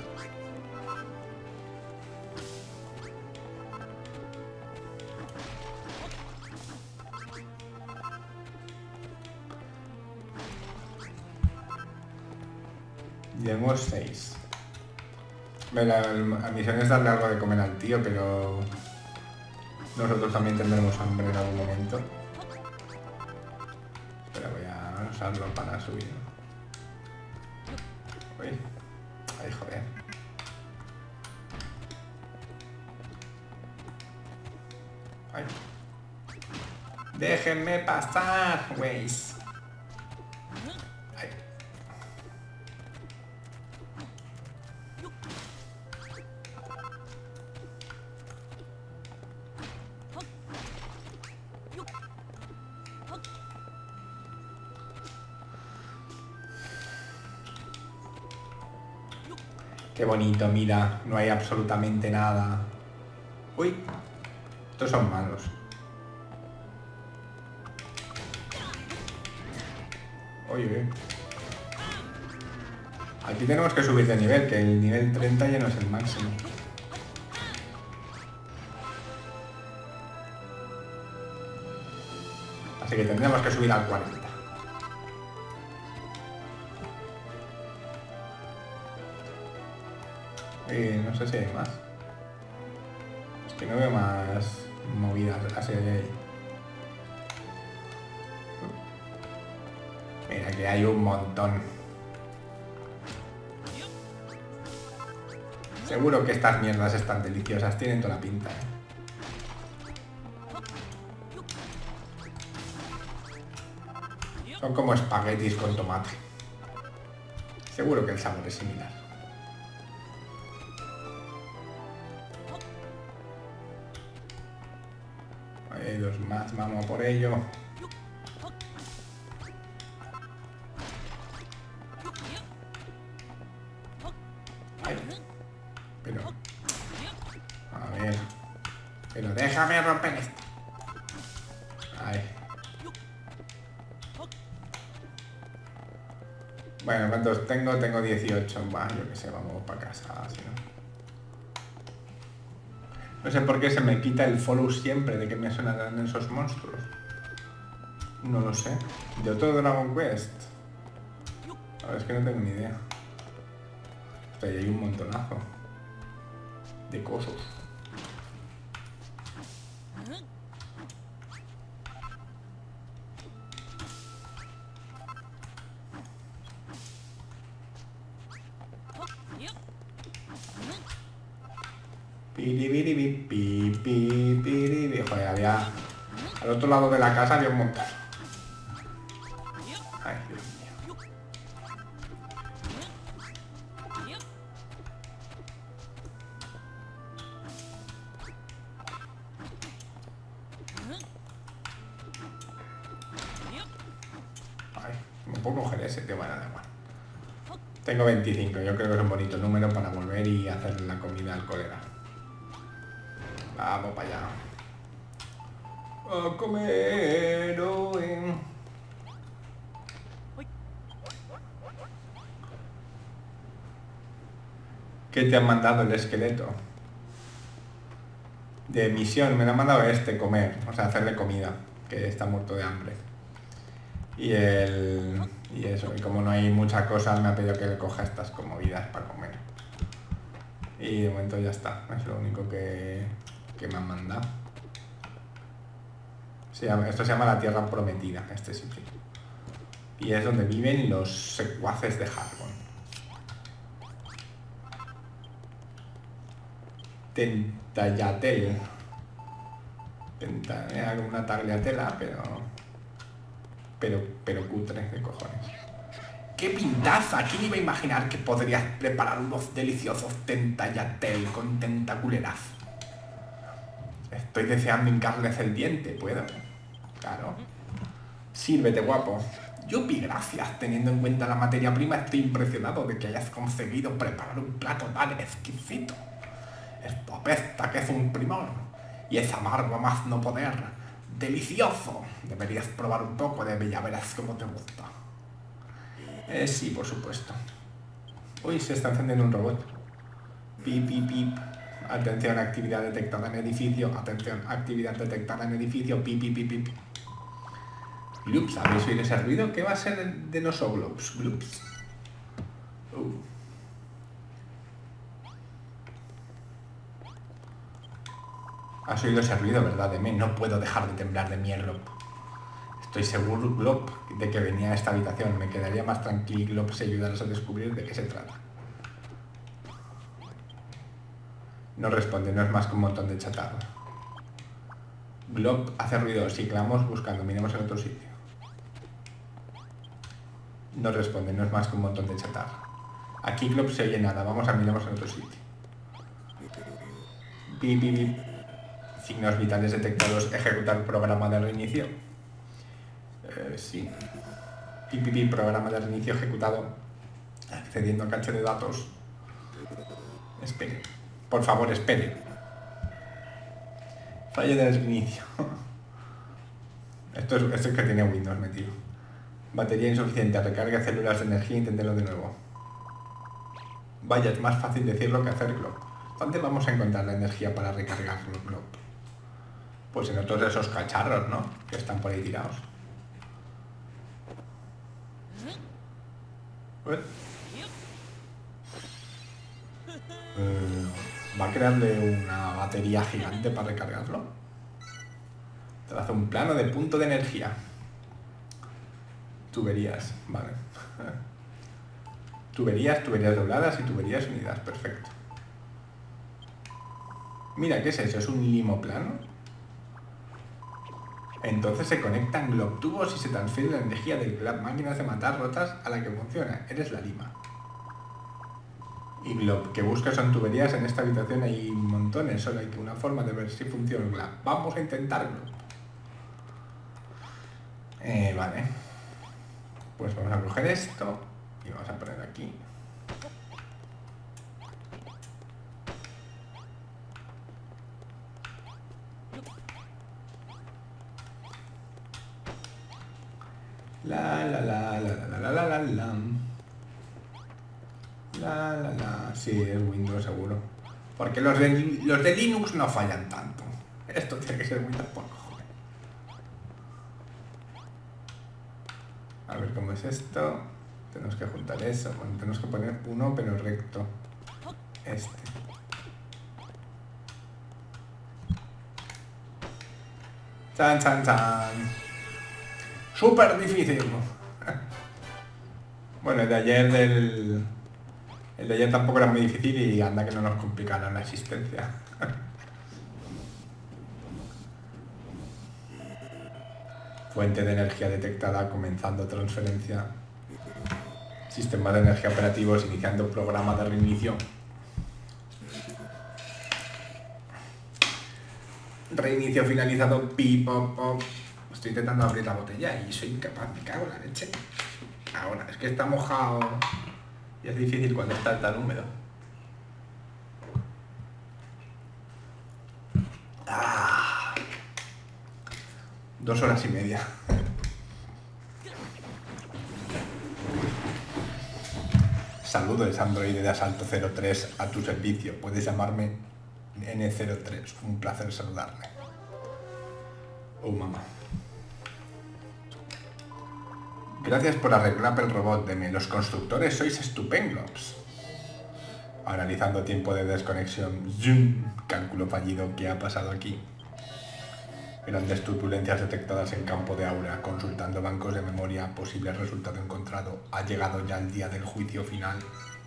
Llevamos 6. La misión es darle algo de comer al tío, pero nosotros también tendremos hambre en algún momento. Espera, voy a usarlo para subir. Uy. Ay, joder. Ay. Déjenme pasar, güeyes. Ay. Qué bonito, mira, no hay absolutamente nada. Uy, estos son malos. Oye, aquí tenemos que subir de nivel, que el nivel 30 ya no es el máximo. Así que tendremos que subir al 40. No sé si hay más. Es que no veo más movidas así de ahí. Mira, que hay un montón. Seguro que estas mierdas están deliciosas, tienen toda la pinta, ¿eh? Son como espaguetis con tomate. Seguro que el sabor es similar. Hay dos más, vamos por ello. Ay, pero... A ver... Pero déjame romper esto. Ay. Bueno, ¿cuántos tengo? Tengo 18. Va, yo que sé, vamos para casa, si no. No sé por qué se me quita el follow siempre de que me sonarán esos monstruos. No lo sé. De otro Dragon Quest. A ver, es que no tengo ni idea. Hostia, ahí hay un montonazo de cosas. Joder, había... Al otro lado de la casa había un montón. Ay, Dios mío. Ay, me puedo coger ese, tío, bueno, da igual. Tengo 25, yo creo que es un bonito número para volver y hacer la comida al colega. Vamos para allá. A comer hoy. ¿Qué te han mandado el esqueleto? De misión, me lo han mandado comer, o sea, hacerle comida, que está muerto de hambre. Y eso, y como no hay muchas cosas, me ha pedido que le coja estas comidas para comer. Y de momento ya está, es lo único que me han mandado. Esto se llama la Tierra Prometida, este sitio. Y es donde viven los secuaces de Hargon. Tentayatel. Era como una tagliatela, pero cutre de cojones. ¡Qué pintaza! ¿Quién iba a imaginar que podrías preparar unos deliciosos tentayatel con tentaculeras? Estoy deseando hincarles el diente, ¿puedo? Claro. Sírvete, guapo. Yupi, gracias. Teniendo en cuenta la materia prima, estoy impresionado de que hayas conseguido preparar un plato tan exquisito. Esto apesta, que es un primor. Y es amargo a más no poder. ¡Delicioso! Deberías probar un poco de ya verás cómo te gusta. Sí, por supuesto. Uy, se está encendiendo un robot. Pip, pip, pip. Atención, actividad detectada en edificio. Atención, actividad detectada en edificio. Pip, pip, pip, pip. Gloops, ¿habéis oído ese ruido? ¿Qué va a ser de Nosogloops? Gloops. Has oído ese ruido, ¿verdad? De mí. No puedo dejar de temblar de miedo. Estoy seguro, Glop, de que venía a esta habitación. Me quedaría más tranquilo, Glop, si ayudaras a descubrir de qué se trata. No responde, no es más que un montón de chatarra. Glop hace ruido, si clamamos buscando, miremos en otro sitio. No responde, no es más que un montón de chatarra. Aquí Glop se oye nada, vamos a miremos en otro sitio. Pip, pip, pip. Signos vitales detectados, ejecutar programa de reinicio. Sí. Pip, pip, pip, programa de reinicio ejecutado. Accediendo a caché de datos. Espere. Por favor, espere. Fallo de reinicio. Esto es que tiene Windows metido. Batería insuficiente. Recarga células de energía. Inténtelo de nuevo. Vaya, es más fácil decirlo que hacerlo. ¿Dónde vamos a encontrar la energía para recargarlo, Glop? Pues en otros de esos cacharros, ¿no? Que están por ahí tirados. ¿Va a crearle una batería gigante para recargarlo? Traza un plano de punto de energía. Tuberías, vale. Tuberías dobladas y tuberías unidas, perfecto. Mira, ¿qué es eso? ¿Es un limo plano? Entonces se conectan globtubos y se transfiere la energía de las máquinas de matar rotas a la que funciona. Eres la lima. Y Glob, que busca son tuberías. En esta habitación hay montones, solo hay que una forma de ver si funciona el Glob. Vamos a intentarlo. Vale. Pues vamos a coger esto y vamos a poner aquí. Sí, es Windows seguro. Porque los de Linux no fallan tanto. Esto tiene que ser Windows por cojones. A ver cómo es esto. Tenemos que juntar eso. Bueno, tenemos que poner uno pero recto. Este. Chan, chan, chan. Súper difícil. Bueno, el de ayer tampoco era muy difícil y anda que no nos complicaron la existencia. Fuente de energía detectada, comenzando transferencia. Sistema de energía operativos, iniciando programa de reinicio. Reinicio finalizado, pi, pop, pop. Estoy intentando abrir la botella y soy incapaz, me cago en la leche. Ahora, es que está mojado y es difícil cuando está tan húmedo. Ah, 2 horas y media. Saludos, androide de Asalto 03, a tu servicio. Puedes llamarme N03. Un placer saludarme. Oh, mamá. Gracias por arreglar el robot, Deme. Los constructores sois estupendos. Analizando tiempo de desconexión. Zoom. Cálculo fallido. ¿Qué ha pasado aquí? Grandes turbulencias detectadas en campo de aura. Consultando bancos de memoria, posible resultado encontrado. Ha llegado ya el día del juicio final.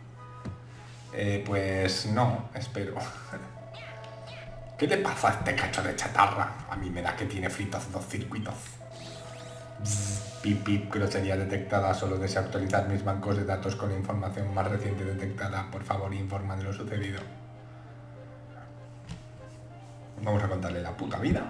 Pues no, espero. ¿Qué le pasa a este cacho de chatarra? A mí me da que tiene fritos 2 circuitos. Pip pip, grosería detectada. Solo deseo actualizar mis bancos de datos con la información más reciente detectada. Por favor, informa de lo sucedido. Vamos a contarle la puta vida.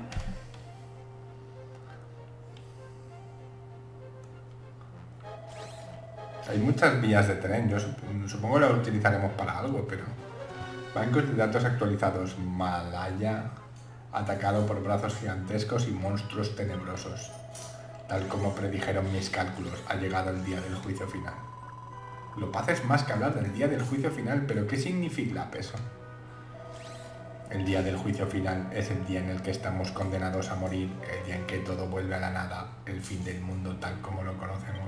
Hay muchas vías de tren, yo supongo que lo utilizaremos para algo, pero... Bancos de datos actualizados. Malaya, atacado por brazos gigantescos y monstruos tenebrosos. Tal como predijeron mis cálculos, ha llegado el día del juicio final. Lo pasa es más que hablar del día del juicio final, pero ¿qué significa eso? El día del juicio final es el día en el que estamos condenados a morir, el día en que todo vuelve a la nada, el fin del mundo tal como lo conocemos.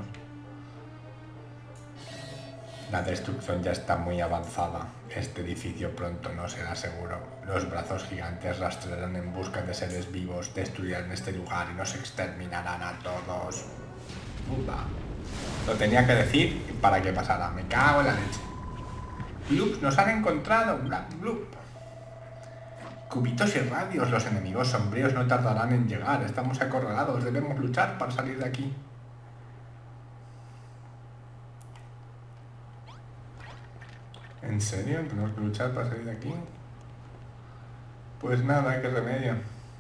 La destrucción ya está muy avanzada. Este edificio pronto no será seguro. Los brazos gigantes rastrearán en busca de seres vivos, destruirán este lugar y nos exterminarán a todos. Puta. Lo tenía que decir para que pasara. Me cago en la leche. Gloops, nos han encontrado. Black Gloop. Cubitos y radios. Los enemigos sombríos no tardarán en llegar. Estamos acorralados. Debemos luchar para salir de aquí. ¿En serio? ¿Tenemos que luchar para salir de aquí? Pues nada, qué remedio.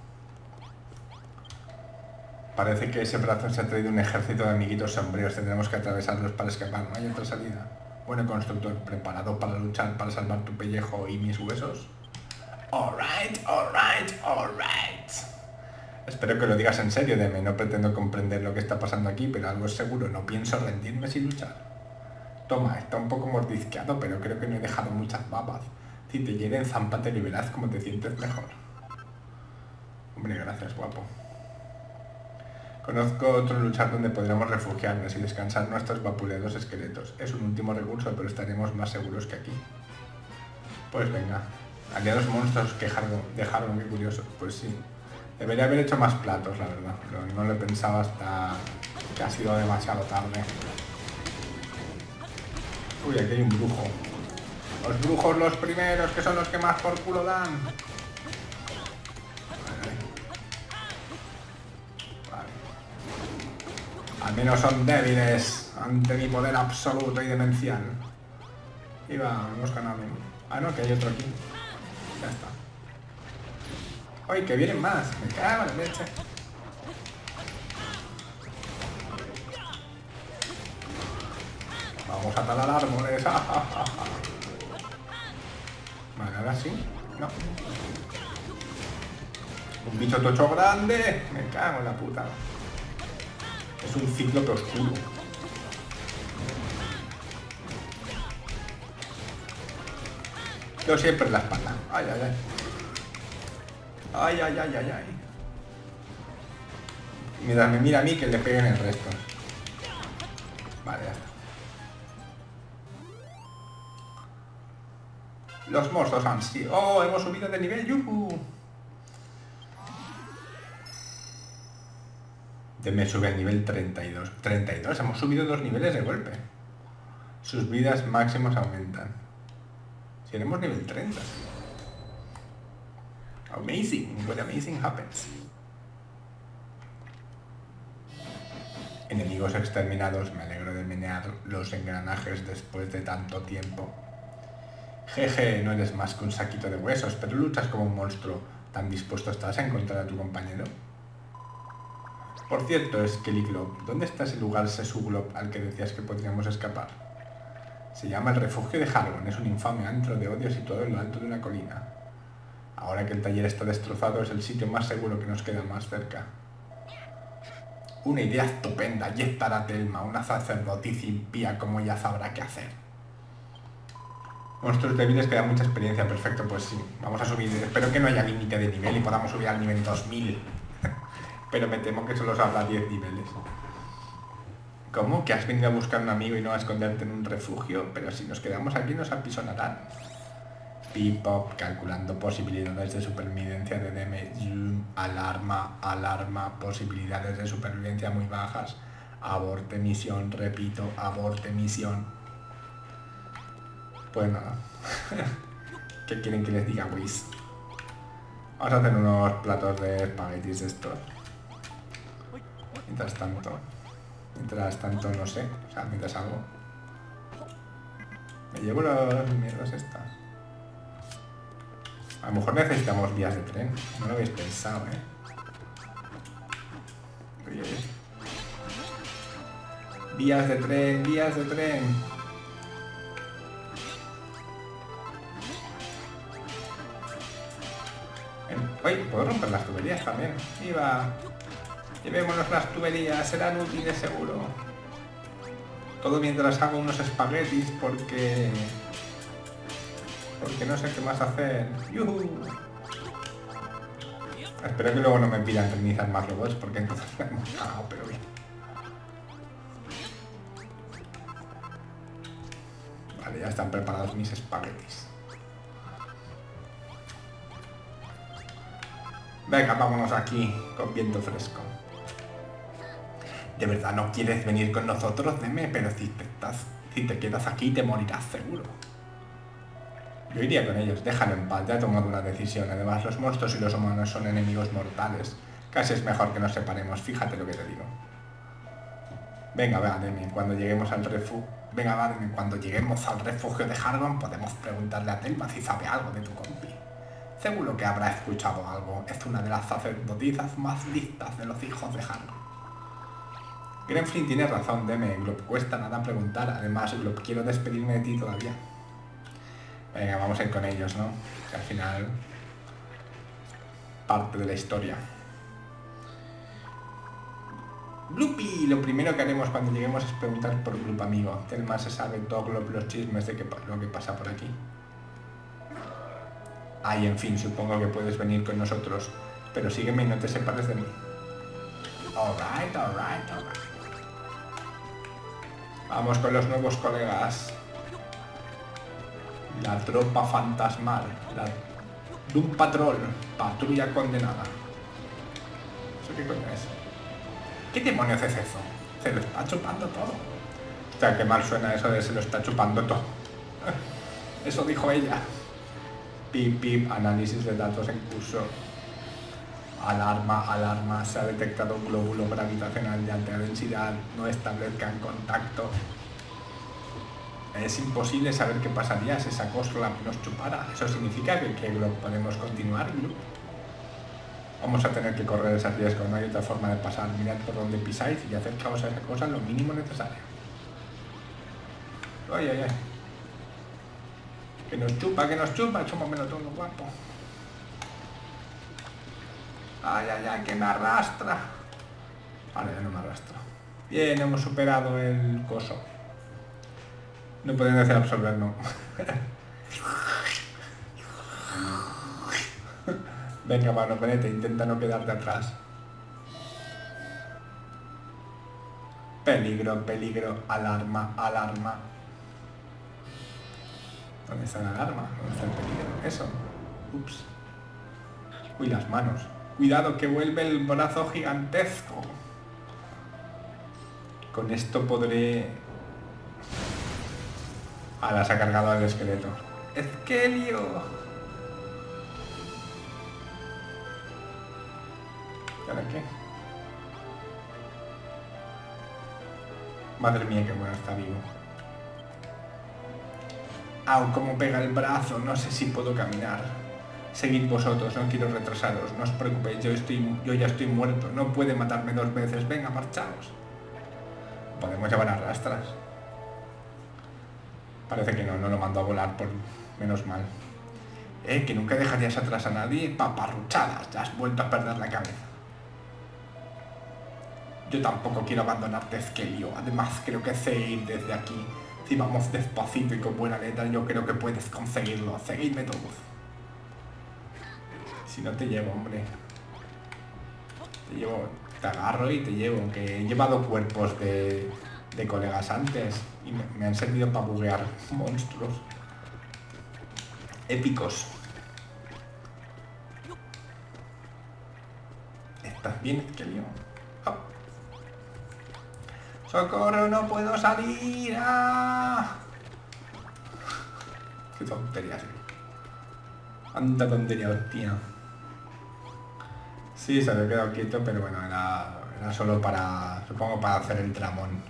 Parece que ese brazo se ha traído un ejército de amiguitos sombríos. Tendremos que atravesarlos para escapar. No hay otra salida. Bueno, constructor, ¿preparado para luchar para salvar tu pellejo y mis huesos? Alright, alright, alright. Espero que lo digas en serio, Deme. No pretendo comprender lo que está pasando aquí, pero algo es seguro. No pienso rendirme sin luchar. Toma, está un poco mordisqueado, pero creo que no he dejado muchas babas. Si te hieren, zámpate y verás cómo te sientes mejor. Hombre, gracias, guapo. Conozco otro lugar donde podremos refugiarnos y descansar nuestros vapuleados esqueletos. Es un último recurso, pero estaremos más seguros que aquí. Pues venga. Aliados monstruos que dejaron, qué curioso. Pues sí. Debería haber hecho más platos, la verdad. Pero no lo he pensado hasta que ha sido demasiado tarde. Uy, aquí hay un brujo. Los brujos los primeros, que son los que más por culo dan. Vale. Al menos son débiles ante mi poder absoluto y demencial. Iba, hemos ganado. Ah, no, que hay otro aquí. Ya está. ¡Ay, que vienen más! Me cago en la leche. Vamos a talar árboles. Vale, ahora sí. No. Un bicho tocho grande. Me cago en la puta. Es un cíclope oscuro. Yo siempre en la espalda. Ay, ay, ay. Ay, ay, ay, ay, ay. Mientras me mira a mí, que le peguen el resto. Vale, ya está. Los monstruos han sido... ¡Oh! Hemos subido de nivel. ¡Yuhu! Me sube al nivel 32. 32, hemos subido 2 niveles de golpe. Sus vidas máximas aumentan. Seremos nivel 30. Amazing, what amazing happens. Enemigos exterminados, me alegro de menear los engranajes después de tanto tiempo. Jeje, no eres más que un saquito de huesos, pero luchas como un monstruo. ¿Tan dispuesto estás a encontrar a tu compañero? Por cierto, Skeliglob, ¿dónde está ese lugar Sesuglob al que decías que podríamos escapar? Se llama el refugio de Hargon, es un infame antro de odio situado en lo alto de una colina. Ahora que el taller está destrozado, es el sitio más seguro que nos queda más cerca. Una idea estupenda, allí estará Telma, una sacerdotisa impía como ella sabrá qué hacer. Monstruos débiles que dan mucha experiencia, perfecto, pues sí, vamos a subir. Espero que no haya límite de nivel y podamos subir al nivel 2000. Pero me temo que solo habrá 10 niveles. ¿Cómo? ¿Que has venido a buscar un amigo y no a esconderte en un refugio? Pero si nos quedamos aquí nos apisonarán. Pipop, calculando posibilidades de supervivencia de Deme. alarma, alarma, posibilidades de supervivencia muy bajas. Aborte misión, repito, aborte misión. Pues nada. ¿Qué quieren que les diga, Whis? Vamos a hacer unos platos de espaguetis de estos. Mientras tanto, no sé. O sea, mientras hago. Me llevo las mierdas estas. A lo mejor necesitamos vías de tren. No lo habéis pensado, ¿eh? Oye. Vías de tren, vías de tren. Uy, puedo romper las tuberías también. ¡Viva! Llevémonos las tuberías, serán útiles seguro. Todo mientras hago unos espaguetis porque no sé qué más hacer. ¡Yuhu! Espero que luego no me pidan realizar más robots porque entonces me hemos cagado, pero bien. Vale, ya están preparados mis espaguetis. Venga, vámonos aquí con viento fresco. ¿De verdad no quieres venir con nosotros, Deme? Pero si te quedas aquí te morirás seguro. Yo iría con ellos, déjalo en paz, ya he tomado una decisión. Además, los monstruos y los humanos son enemigos mortales. Casi es mejor que nos separemos, fíjate lo que te digo. Venga, va, Demi, cuando lleguemos al refugio... Venga, va, Demi, cuando lleguemos al refugio de Hargon podemos preguntarle a Telma si sabe algo de tu compi. Seguro que habrá escuchado algo. Es una de las sacerdotisas más listas de los hijos de Hargon. Grenflin tiene razón, Deme. Glob, cuesta nada preguntar. Además, Glob, quiero despedirme de ti todavía. Venga, vamos a ir con ellos, ¿no? Que al final... parte de la historia. Gloopy, lo primero que haremos cuando lleguemos es preguntar por Gloop, amigo. Telma se sabe todo Glob los chismes de lo que pasa por aquí. Ay, en fin, supongo que puedes venir con nosotros. Pero sígueme y no te separes de mí. Alright, alright, alright. Vamos con los nuevos colegas. La tropa fantasmal. La Doom Patrol. Patrulla condenada. ¿Eso qué coño es? ¿Qué demonios es eso? Se lo está chupando todo. O sea, qué mal suena eso de se lo está chupando todo. Eso dijo ella. Pip, pip, análisis de datos en curso. Alarma, alarma, se ha detectado un glóbulo gravitacional de alta densidad, no establezcan contacto. Es imposible saber qué pasaría si esa cosa nos chupara. ¿Eso significa que podemos continuar, Gloop? Vamos a tener que correr ese riesgo, no hay otra forma de pasar. Mirad por dónde pisáis y acercaos a esa cosa lo mínimo necesario. Ay, ay, ay. Que nos chupa, chúpamelo todo, guapo. Ay, ay, ay, que me arrastra. Vale, ya no me arrastra. Bien, hemos superado el coso. No pueden decir absorber, no. Venga, mano, venete, intenta no quedarte atrás. Peligro, peligro, alarma, alarma. ¿Dónde está la alarma? ¿Dónde está el peligro? Eso. Ups. Uy, las manos. Cuidado que vuelve el brazo gigantesco. Con esto podré... Ahora se ha cargado al esqueleto. ¡Esquelio! ¿Y ahora qué? Madre mía, qué bueno está vivo. Au, cómo pega el brazo, no sé si puedo caminar. Seguid vosotros, no quiero retrasaros, no os preocupéis, yo ya estoy muerto, no puede matarme dos veces, venga, marchaos. Podemos llevar a rastras. Parece que no lo mando a volar, por menos mal. Que nunca dejarías atrás a nadie, paparruchadas, ya has vuelto a perder la cabeza. Yo tampoco quiero abandonarte, Esquelio, además creo que sé ir desde aquí. Si vamos despacito y con buena letra, yo creo que puedes conseguirlo, seguidme todos. Si no te llevo, hombre. Te agarro y te llevo, que he llevado cuerpos de colegas antes y me han servido para buguear monstruos épicos. ¿Estás bien, Esquelio? Oh. ¡Socorro, no puedo salir! ¡Ah! ¡Qué tontería, sí! ¡Cuánta tontería, hostia! Sí, se había quedado quieto, pero bueno, era solo para... supongo para hacer el tramón.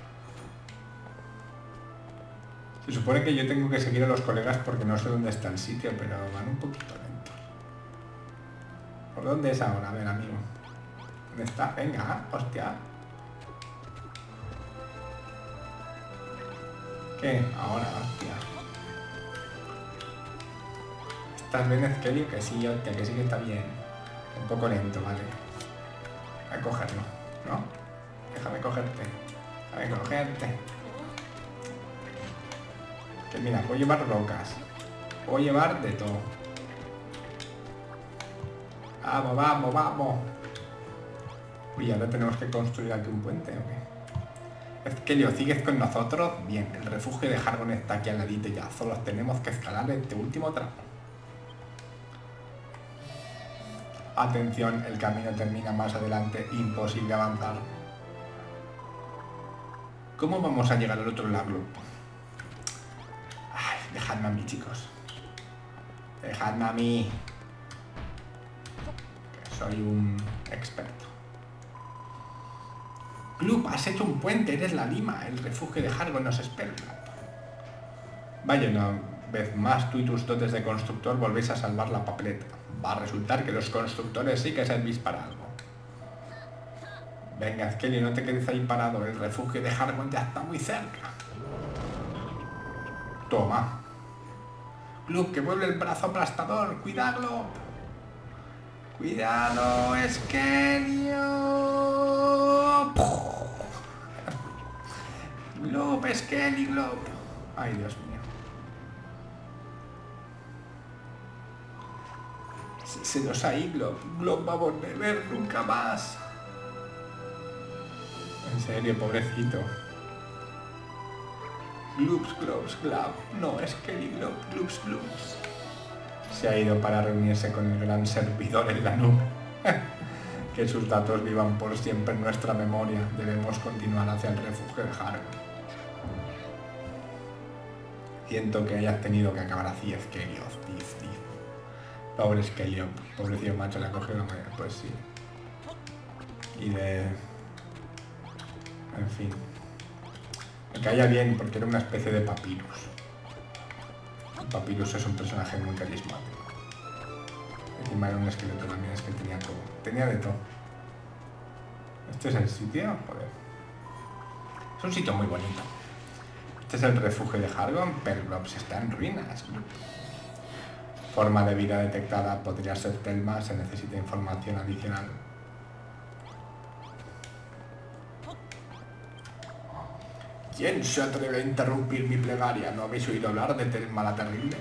Se supone que yo tengo que seguir a los colegas porque no sé dónde está el sitio, pero van un poquito lentos. ¿Por dónde es ahora? A ver, amigo. ¿Dónde está? Venga, hostia. ¿Qué? Ahora, hostia. ¿Estás bien, Esquelio? Que sí, hostia, que sí que está bien. Un poco lento, vale. A cogerlo, ¿no? Déjame cogerte. Déjame cogerte. Que mira, puedo llevar rocas. Puedo llevar de todo. Vamos, vamos, vamos. Uy, ahora tenemos que construir aquí un puente, ¿o qué? Esquelio, ¿sigues con nosotros? Bien, el refugio de Hargon está aquí al ladito ya. Solo tenemos que escalar este último tramo. Atención, el camino termina más adelante. Imposible avanzar. ¿Cómo vamos a llegar al otro lado? Ay, dejadme a mí, chicos. Dejadme a mí. Que soy un experto. Club, has hecho un puente, eres la Lima. El refugio de Hargon nos espera. Vaya, una vez más tú y tus dotes de constructor volvéis a salvar la papeleta. Va a resultar que los constructores sí que servís para algo. Venga, Esquelio, no te quedes ahí parado. El refugio de Hargon ya está muy cerca. Toma. Club, que vuelve el brazo aplastador. ¡Cuidadlo! ¡Cuidado, Esquelio! Glob, Esquelio, Glob. Ay, Dios mío. Se nos ha ido. Glob va a volver nunca más. En serio, pobrecito. Gloops, globs, glab. No, Esquelio, Glob, gloops, gloops. Se ha ido para reunirse con el gran servidor en la nube. Que sus datos vivan por siempre en nuestra memoria. Debemos continuar hacia el refugio de Hargon. Siento que hayas tenido que acabar así, Esquelio. Pobre Esquelio. Pobrecillo macho, le ha cogido la manera. Pues sí. Y de... En fin. Me caía bien porque era una especie de Papyrus. Papyrus es un personaje muy carismático. Encima era un esqueleto también, es que tenía todo. Tenía de todo. ¿Este es el sitio? Joder. Es un sitio muy bonito. Este es el refugio de Hargon, pero Globs está en ruinas. Forma de vida detectada, podría ser Telma, se necesita información adicional. ¿Quién se atreve a interrumpir mi plegaria? ¿No habéis oído hablar de Telma la Terrible?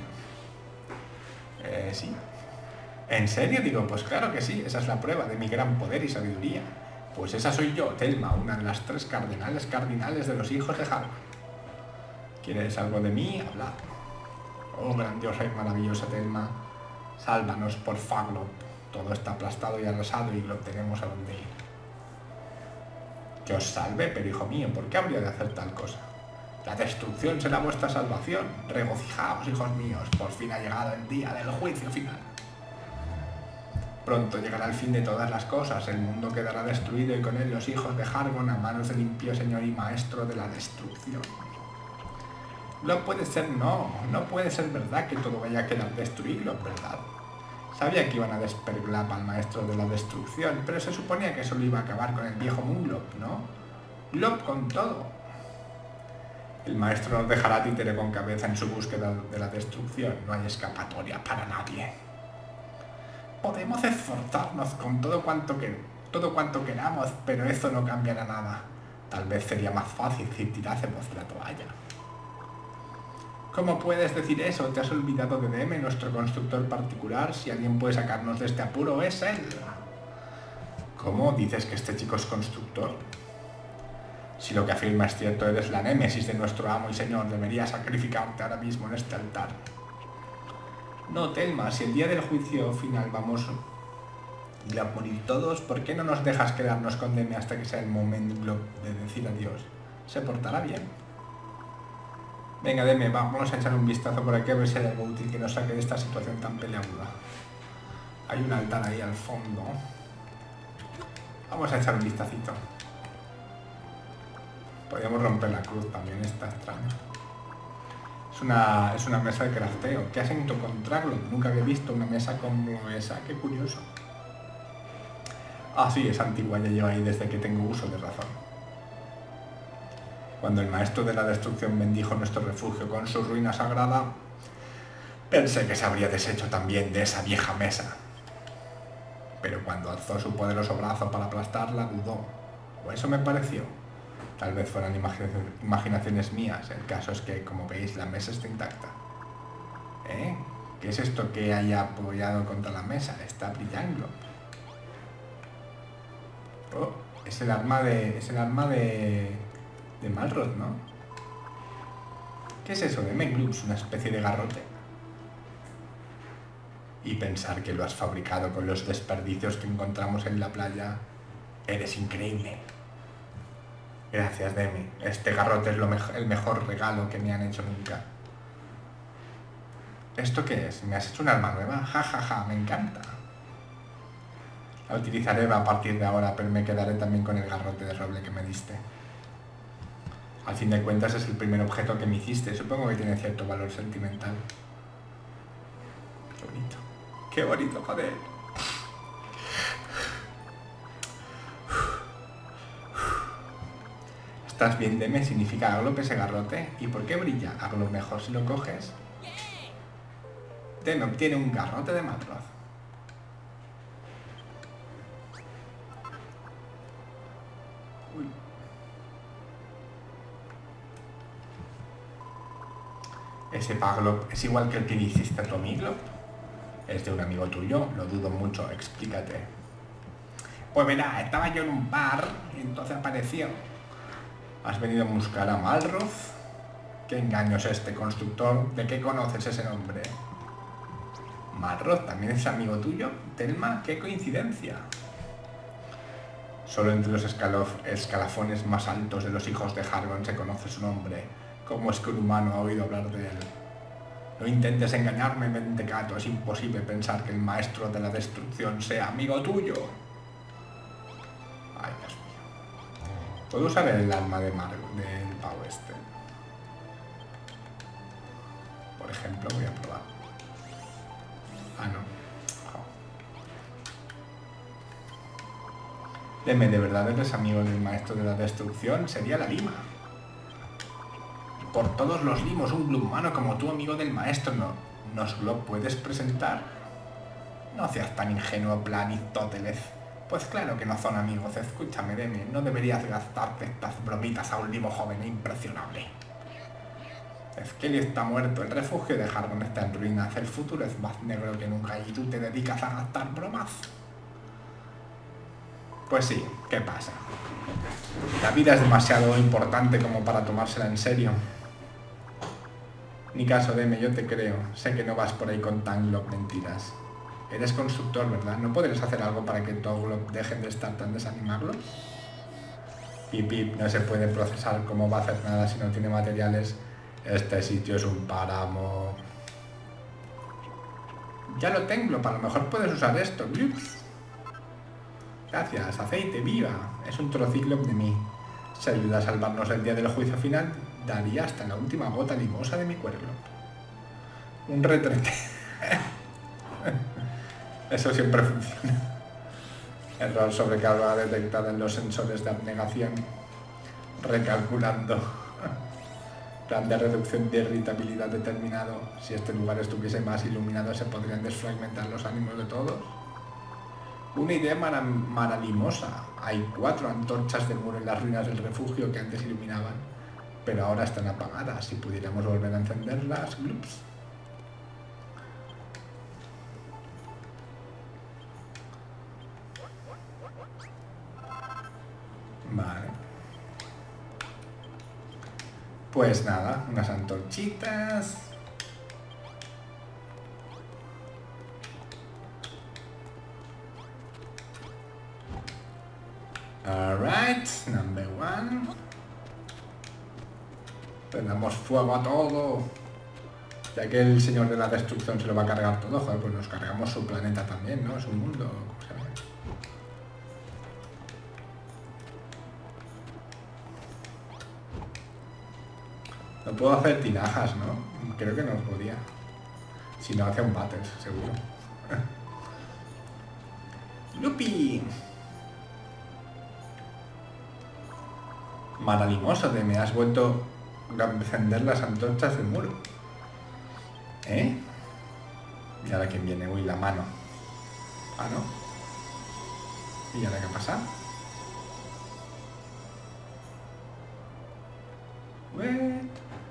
Sí. ¿En serio? Digo, pues claro que sí, esa es la prueba de mi gran poder y sabiduría. Pues esa soy yo, Telma, una de las 3 cardinales de los hijos de Hargon. ¿Quieres algo de mí? Habla. Oh, grandiosa y maravillosa Telma, sálvanos por Glob. Todo está aplastado y arrasado y lo tenemos a dónde ir. Que os salve, pero hijo mío, ¿por qué habría de hacer tal cosa? La destrucción será vuestra salvación. Regocijaos, hijos míos, por fin ha llegado el día del juicio final. Pronto llegará el fin de todas las cosas, el mundo quedará destruido y con él los hijos de Hargon a manos del impío señor y maestro de la destrucción. No puede ser, no puede ser verdad que todo vaya a quedar destruido, ¿verdad? Sabía que iban a desperglap al maestro de la destrucción, pero se suponía que solo iba a acabar con el viejo Moonglob, ¿no? Glob con todo. El maestro nos dejará títere con cabeza en su búsqueda de la destrucción. No hay escapatoria para nadie. Podemos esforzarnos con todo cuanto queramos, pero eso no cambiará nada. Tal vez sería más fácil si tirásemos la toalla. ¿Cómo puedes decir eso? ¿Te has olvidado de DM, nuestro constructor particular? Si alguien puede sacarnos de este apuro, es él. ¿Cómo? ¿Dices que este chico es constructor? Si lo que afirma es cierto, eres la némesis de nuestro amo y señor. Deberías sacrificarte ahora mismo en este altar. No, Telma, si el día del juicio final vamos Glob, morir todos. ¿Por qué no nos dejas quedarnos con Deme hasta que sea el momento, Glob, de decir adiós? Se portará bien. Venga, Deme, vamos a echar un vistazo por aquí a ver si hay algo útil que nos saque de esta situación tan peleaguda. Hay un altar ahí al fondo. Vamos a echar un vistacito. Podríamos romper la cruz también, está extraño. Es una mesa de crafteo. ¿Qué has encontrarlo? Nunca había visto una mesa como esa, qué curioso. Ah, sí, es antigua, ya llevo ahí desde que tengo uso de razón. Cuando el maestro de la destrucción bendijo nuestro refugio con su ruina sagrada, pensé que se habría deshecho también de esa vieja mesa. Pero cuando alzó su poderoso brazo para aplastarla, dudó. O eso me pareció. Tal vez fueran imaginaciones mías. El caso es que, como veis, la mesa está intacta. ¿Eh? ¿Qué es esto que haya apoyado contra la mesa? Está brillando. Oh, es el arma de Malroth, ¿no? ¿Qué es eso de Mengloops? Una especie de garrote. Y pensar que lo has fabricado con los desperdicios que encontramos en la playa. Eres increíble. Gracias, Deme. Este garrote es el mejor regalo que me han hecho nunca. ¿Esto qué es? ¿Me has hecho un arma nueva? Ja, ja, ja, me encanta. La utilizaré a partir de ahora, pero me quedaré también con el garrote de roble que me diste. Al fin de cuentas es el primer objeto que me hiciste. Supongo que tiene cierto valor sentimental. Qué bonito. Qué bonito, joder. ¿Estás bien, Deme? ¿Significa Aglob ese garrote? ¿Y por qué brilla? Aglob mejor si lo coges. Deme obtiene un garrote de Malroth. Uy. ¿Ese Paglob es igual que el que hiciste a tu amigo? ¿Es de un amigo tuyo? Lo dudo mucho, explícate. Pues verá, estaba yo en un bar y entonces apareció. ¿Has venido a buscar a Malroth? ¿Qué engaño es este, constructor? ¿De qué conoces ese nombre? ¿Malroth también es amigo tuyo? Telma, qué coincidencia. Solo entre los escalafones más altos de los hijos de Hargon se conoce su nombre. ¿Cómo es que un humano ha oído hablar de él? No intentes engañarme, mentecato. Es imposible pensar que el maestro de la destrucción sea amigo tuyo. Ay, Dios mío. ¿Puedo usar el arma del pavo este? Por ejemplo, voy a probar. Ah, no. Deme, ¿de verdad eres amigo del maestro de la destrucción? Sería la lima. Por todos los limos, un glumano como tú, amigo del maestro, ¿nos lo puedes presentar? No seas tan ingenuo, Planistóteles. Pues claro que no son amigos. Escúchame, Deme, no deberías gastarte estas bromitas a un limo joven e impresionable. Skelly está muerto, el refugio de Hargon está en ruinas, el futuro es más negro que nunca y tú te dedicas a gastar bromas. Pues sí, ¿qué pasa? La vida es demasiado importante como para tomársela en serio. Ni caso, Deme, yo te creo. Sé que no vas por ahí con tan mentiras. Eres constructor, ¿verdad? ¿No podrías hacer algo para que todo dejen de estar tan desanimados? Pip, pip, no se puede procesar. ¿Cómo va a hacer nada si no tiene materiales? Este sitio es un páramo. Ya lo tengo, a lo mejor puedes usar esto. Gracias, aceite, viva. Es un trociclop de mí. Si ayuda a salvarnos el día del juicio final, daría hasta la última gota limosa de mi cuerpo. Un retrete. Eso siempre funciona. Error sobrecarga detectada en los sensores de abnegación. Recalculando. Plan de reducción de irritabilidad determinado. Si este lugar estuviese más iluminado, se podrían desfragmentar los ánimos de todos. Una idea maravimosa. Hay 4 antorchas de muro en las ruinas del refugio que antes iluminaban, pero ahora están apagadas. Si pudiéramos volver a encenderlas, glups. Vale. Pues nada, unas antorchitas. Alright, number one. Prendamos fuego a todo. Ya que el señor de la destrucción se lo va a cargar todo, joder, pues nos cargamos su planeta también, ¿no? Su mundo, ¿cómo se llama? No puedo hacer tinajas, ¿no? Creo que no podía. Si no, hacía un váter, seguro. ¡Lupi! Maralimoso, me has vuelto a encender las antorchas del muro. ¿Eh? ¿Y ahora quién viene? Uy, la mano. Ah, ¿no? ¿Y ahora qué pasa? What?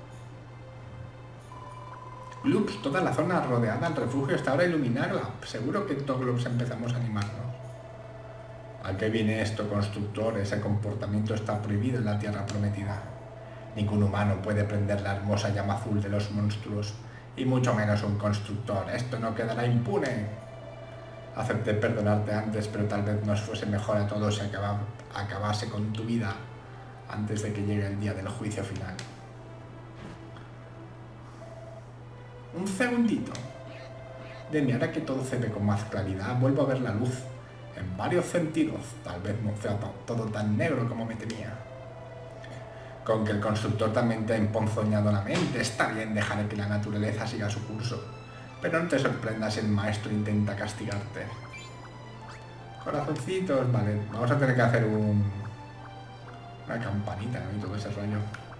Gloops, toda la zona rodeada al refugio está ahora iluminada. Seguro que todos empezamos a animarnos. ¿A qué viene esto, constructor? Ese comportamiento está prohibido en la Tierra Prometida. Ningún humano puede prender la hermosa llama azul de los monstruos, y mucho menos un constructor. Esto no quedará impune. Acepté perdonarte antes, pero tal vez nos fuese mejor a todos si acabase con tu vida antes de que llegue el día del juicio final. Un segundito. Demi, ahora que todo se ve con más claridad, vuelvo a ver la luz. En varios sentidos. Tal vez no sea todo tan negro como me temía. Con que el constructor también te ha emponzoñado la mente, está bien dejar que la naturaleza siga su curso. Pero no te sorprendas si el maestro intenta castigarte. Corazoncitos, vale. Vamos a tener que hacer una campanita, ¿no? Y todo ese rollo.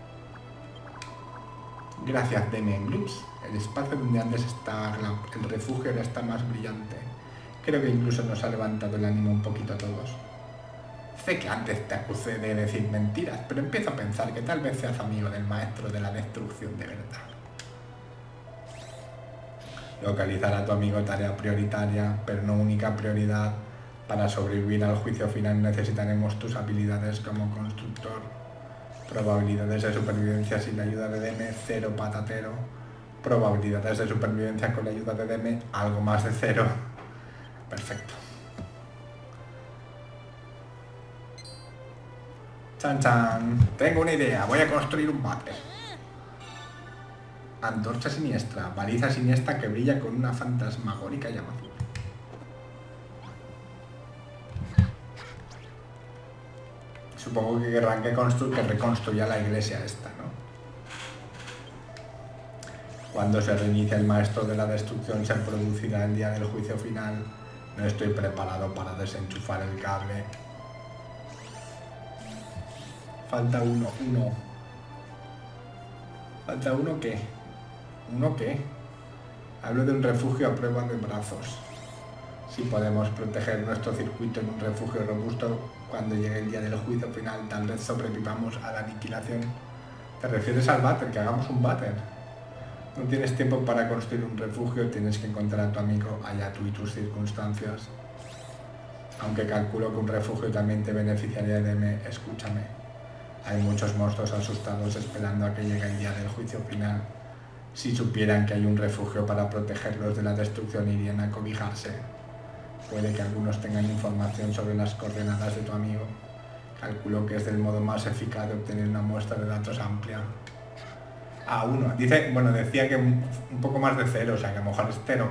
Gracias, Demi. Gloops. El espacio donde antes estaba el refugio ahora está más brillante. Creo que incluso nos ha levantado el ánimo un poquito a todos. Sé que antes te acusé de decir mentiras, pero empiezo a pensar que tal vez seas amigo del maestro de la destrucción de verdad. Localizar a tu amigo tarea prioritaria, pero no única prioridad. Para sobrevivir al juicio final necesitaremos tus habilidades como constructor. Probabilidades de supervivencia sin la ayuda de Deme, 0 patatero. Probabilidades de supervivencia con la ayuda de Deme, algo más de 0. Perfecto. Chan chan. Tengo una idea. Voy a construir un váter. Antorcha siniestra. Baliza siniestra que brilla con una fantasmagórica llama azul. Supongo que querrán que reconstruya la iglesia esta, ¿no? Cuando se reinicie el maestro de la destrucción se producirá el día del juicio final. No estoy preparado para desenchufar el cable. Falta uno. ¿Falta uno qué? ¿Uno qué? Hablo de un refugio a prueba de brazos. Si podemos proteger nuestro circuito en un refugio robusto, cuando llegue el día del juicio final, tal vez sobrevivamos a la aniquilación. ¿Te refieres al váter? ¿Que hagamos un váter? No tienes tiempo para construir un refugio, tienes que encontrar a tu amigo allá tú y tus circunstancias. Aunque calculo que un refugio también te beneficiaría de mí, escúchame. Hay muchos monstruos asustados esperando a que llegue el día del juicio final. Si supieran que hay un refugio para protegerlos de la destrucción, irían a cobijarse. Puede que algunos tengan información sobre las coordenadas de tu amigo. Calculo que es el modo más eficaz de obtener una muestra de datos amplia. A 1. Dice, bueno, decía que un poco más de 0, o sea que a lo mejor es 0,1.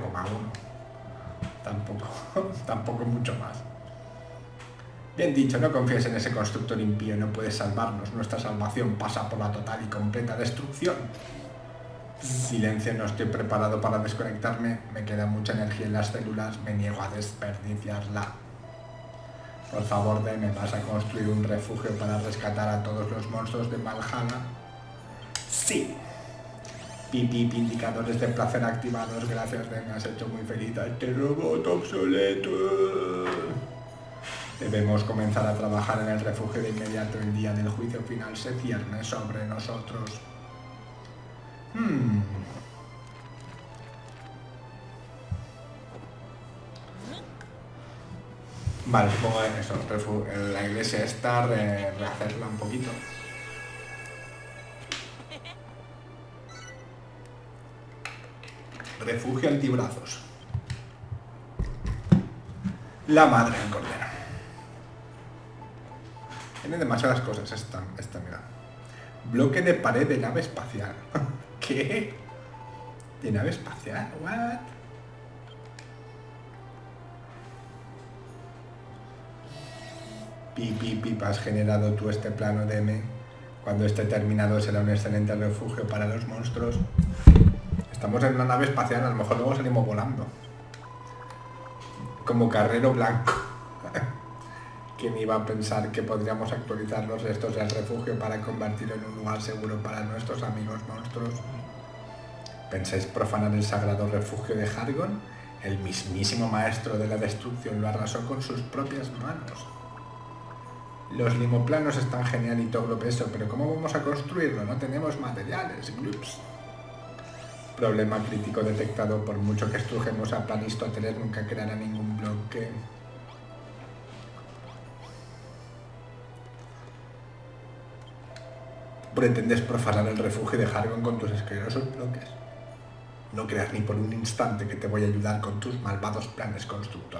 Tampoco mucho más. Bien dicho, no confíes en ese constructor impío, no puedes salvarnos. Nuestra salvación pasa por la total y completa destrucción. Silencio, no estoy preparado para desconectarme. Me queda mucha energía en las células, me niego a desperdiciarla. Por favor, ¿me vas a construir un refugio para rescatar a todos los monstruos de Valhalla? Sí. Pip, indicadores de placer activados. Gracias, me has hecho muy feliz a este robot obsoleto. Debemos comenzar a trabajar en el refugio de inmediato. El día del juicio final se cierne sobre nosotros. Vale, supongo que eso, la iglesia está, rehacerla un poquito. Refugio antibrazos. La madre del cordero. Tiene demasiadas cosas esta mira. Bloque de pared de nave espacial. ¿Qué? ¿De nave espacial? ¿What? Pip, has generado tú este plano DM. Cuando esté terminado será un excelente refugio para los monstruos. Estamos en una nave espacial, a lo mejor luego salimos volando. Como Carrero Blanco. ¿Quién iba a pensar que podríamos actualizar los restos del refugio para convertirlo en un lugar seguro para nuestros amigos monstruos? ¿Pensáis profanar el sagrado refugio de Hargon? El mismísimo maestro de la destrucción lo arrasó con sus propias manos. Los limoplanos están genial y todo lo peso, pero ¿cómo vamos a construirlo? No tenemos materiales, glups. Problema crítico detectado. Por mucho que estrujemos a Planistóteles, nunca creará ningún bloque. Pretendes profanar el refugio de Hargon con tus asquerosos bloques. No creas ni por un instante que te voy a ayudar con tus malvados planes, constructor.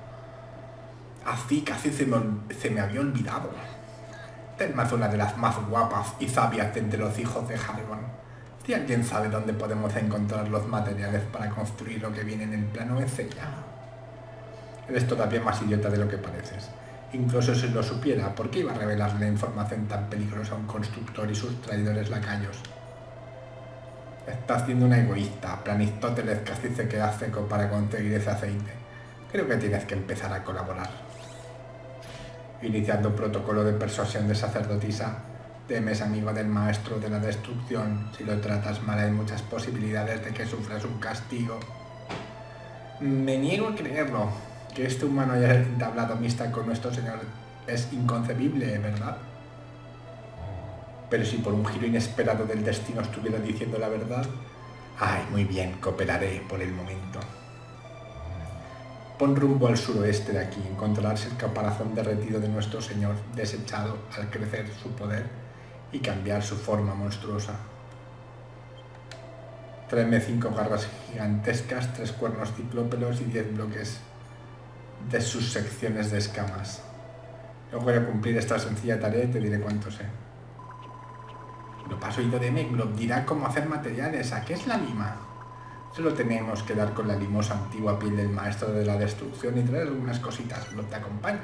Así casi se me había olvidado. Telma es una de las más guapas y sabias de entre los hijos de Hargon. Si alguien sabe dónde podemos encontrar los materiales para construir lo que viene en el plano, es ella. Eres todavía más idiota de lo que pareces. Incluso si lo supiera, ¿por qué iba a revelarle información tan peligrosa a un constructor y sus traidores lacayos? Estás siendo una egoísta. Planistóteles casi se queda seco para conseguir ese aceite. Creo que tienes que empezar a colaborar. Iniciando protocolo de persuasión de sacerdotisa. Temes amigo del maestro de la destrucción. Si lo tratas mal hay muchas posibilidades de que sufras un castigo. Me niego a creerlo. Que este humano haya entablado amistad con nuestro señor es inconcebible, ¿verdad? Pero si por un giro inesperado del destino estuviera diciendo la verdad... Ay, muy bien, cooperaré por el momento. Pon rumbo al suroeste de aquí. Encontrarás el caparazón derretido de nuestro señor, desechado al crecer su poder y cambiar su forma monstruosa. Tráeme 5 garras gigantescas, 3 cuernos ciclópelos y 10 bloques de sus secciones de escamas. Luego voy a cumplir esta sencilla tarea y te diré cuánto sé. Lo paso oído de Meglob, dirá cómo hacer materiales. ¿A qué es la lima? Solo tenemos que dar con la limosa antigua piel del maestro de la destrucción y traer algunas cositas. Lo te acompaño.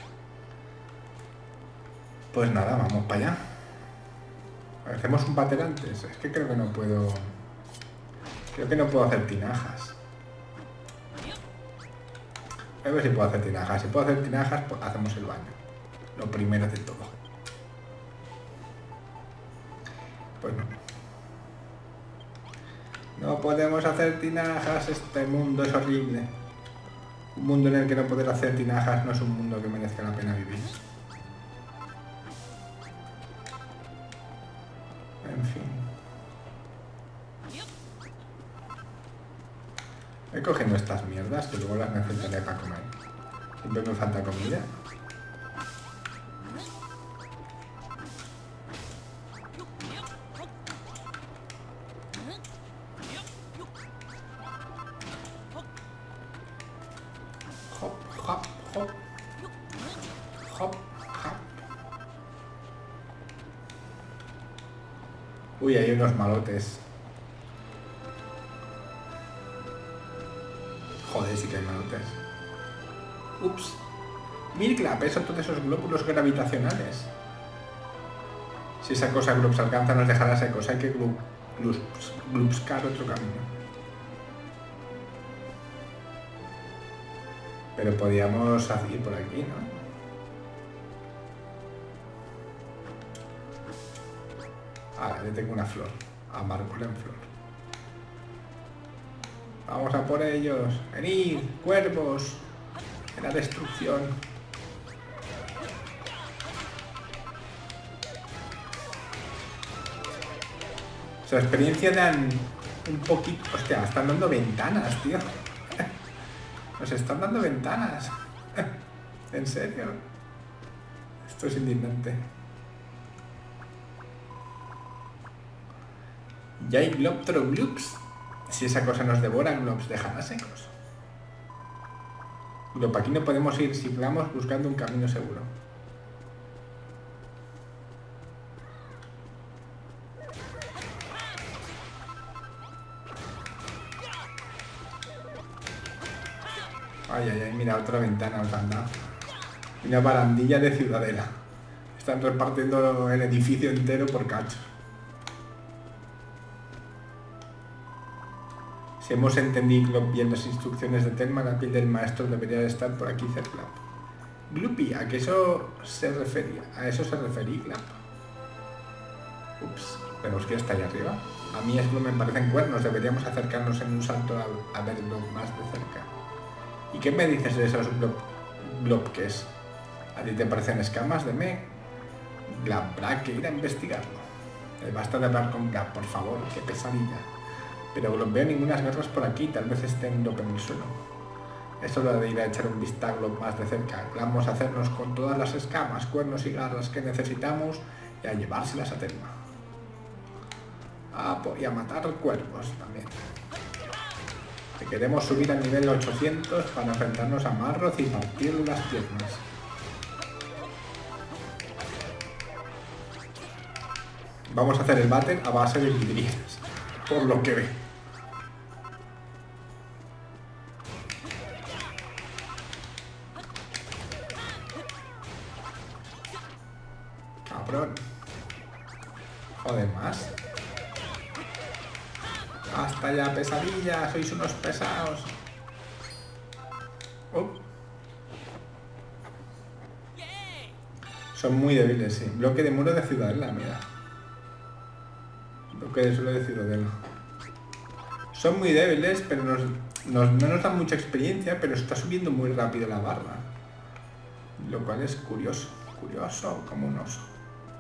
Pues nada, vamos para allá. Hacemos un váter antes. Es que creo que no puedo... Creo que no puedo hacer tinajas. A ver si puedo hacer tinajas. Si puedo hacer tinajas, pues hacemos el baño. Lo primero de todo. Pues no. No podemos hacer tinajas. Este mundo es horrible. Un mundo en el que no poder hacer tinajas no es un mundo que merezca la pena vivir. En fin. Voy cogiendo estas mierdas que luego las necesitaré para comer. Siempre me falta comida. Hop, hop, hop. Hop, hop. Uy, hay unos malotes. Joder, sí que hay malotes. Ups. Mirclap, son todos esos glóbulos gravitacionales. Si esa cosa Glups alcanza nos dejará secos. Hay que glupscar otro camino. Pero podíamos ir por aquí, ¿no? Ahora, yo tengo una flor. Amargura en flor. Vamos a por ellos. Venid, cuervos. En la destrucción. Su experiencia dan un poquito... Hostia, están dando ventanas, tío. Nos están dando ventanas. ¿En serio? Esto es indignante. Ya hay Globtroglups. Si esa cosa nos devora, Globs dejará secos. Glop, aquí no podemos ir. Sigamos buscando un camino seguro. Ay, ay, ay, mira, otra ventana, otra anda. Una barandilla de Ciudadela. Están repartiendo el edificio entero por cachos. Si hemos entendido bien las instrucciones de Telma, la piel del maestro debería estar por aquí cerca. Gloopy, ¿a qué eso se refería? ¿A eso se refería, Glap? Ups, pero es que está ahí arriba. A mí esto me parecen cuernos, deberíamos acercarnos en un salto a verlo más de cerca. ¿Y qué me dices de esos glopques? ¿A ti te parecen escamas de mech? Glap, habrá que ir a investigarlo. Basta de hablar con Glap, por favor, qué pesadilla. Pero no veo ninguna guerras por aquí, tal vez estén en el suelo. Es hora de ir a echar un vistazo más de cerca. Vamos a hacernos con todas las escamas, cuernos y garras que necesitamos y a llevárselas a Telma. Y a matar cuervos también. Que queremos subir al nivel 800 para enfrentarnos a Marroth y partirle las piernas. Vamos a hacer el battle a base de vidrieras, por lo que ve. Cabrón. Joder, más. Hasta ya, pesadilla, sois unos pesados. Son muy débiles, sí. Bloque de muro de Ciudadela, mira. Bloque de suelo de Ciudadela. Son muy débiles, pero no nos dan mucha experiencia, pero está subiendo muy rápido la barra. Lo cual es curioso. Curioso como un oso.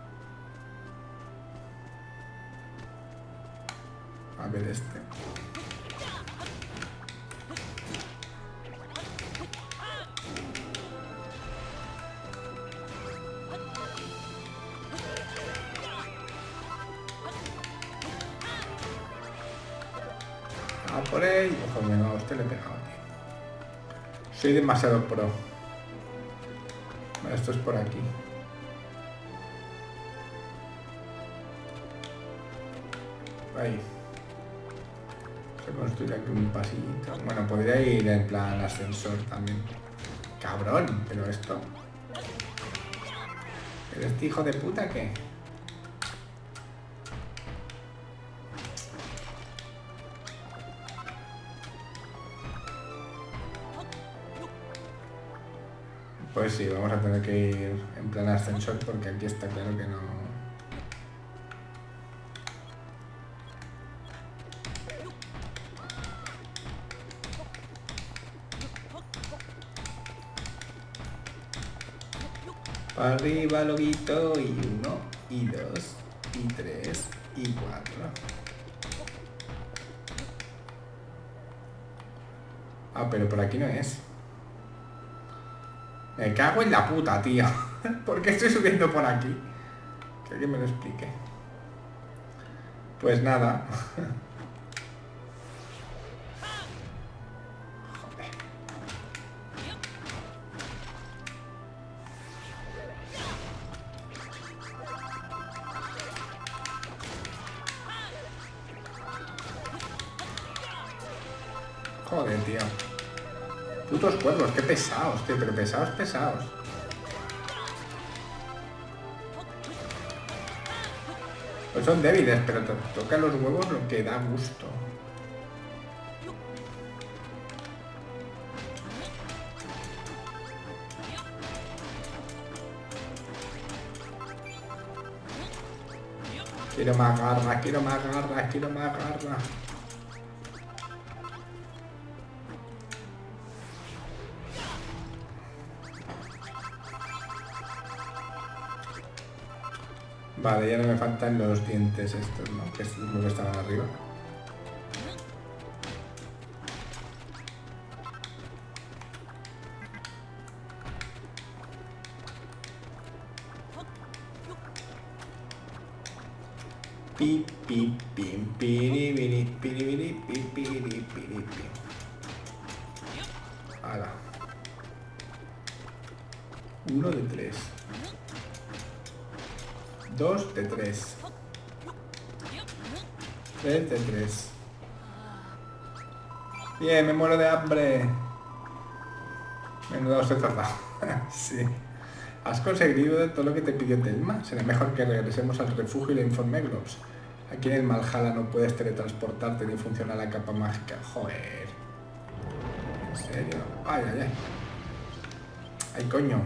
A ver este. Por ahí. Ojo, no, a usted le he pegado, tío. Soy demasiado pro. Vale, esto es por aquí. Ahí. Se construye aquí un pasillito. Bueno, podría ir en plan ascensor también. Cabrón, pero esto. ¿Pero este hijo de puta qué? Pues sí, vamos a tener que ir en plan ascensor porque aquí está claro que no... Para arriba, loguito, y 1, y 2, y 3, y 4. Ah, pero por aquí no es. Me cago en la puta, tío. ¿Por qué estoy subiendo por aquí? Que alguien me lo explique. Pues nada. Joder, tío. Putos cuervos, qué pesados, tío, pero pesados, pesados. Pues son débiles, pero te tocan los huevos lo que da gusto. Quiero más garra, quiero más garra, quiero más garra. Vale, ya no me faltan los dientes estos, ¿no? Que es lo que estaban arriba. Pi, pi, pim, piri, piri, piri, piri, piri, piri, piri, piri. Hala. 1 de 3. 2 de 3. 3 de 3. Bien, me muero de hambre. Menudo se te ha dado. Sí. Has conseguido todo lo que te pidió Telma. Será mejor que regresemos al refugio y le informe Globs. Aquí en el Valhalla no puedes teletransportarte ni funciona la capa mágica. Joder. ¿En serio? Ay, ay, ay. Ay, coño.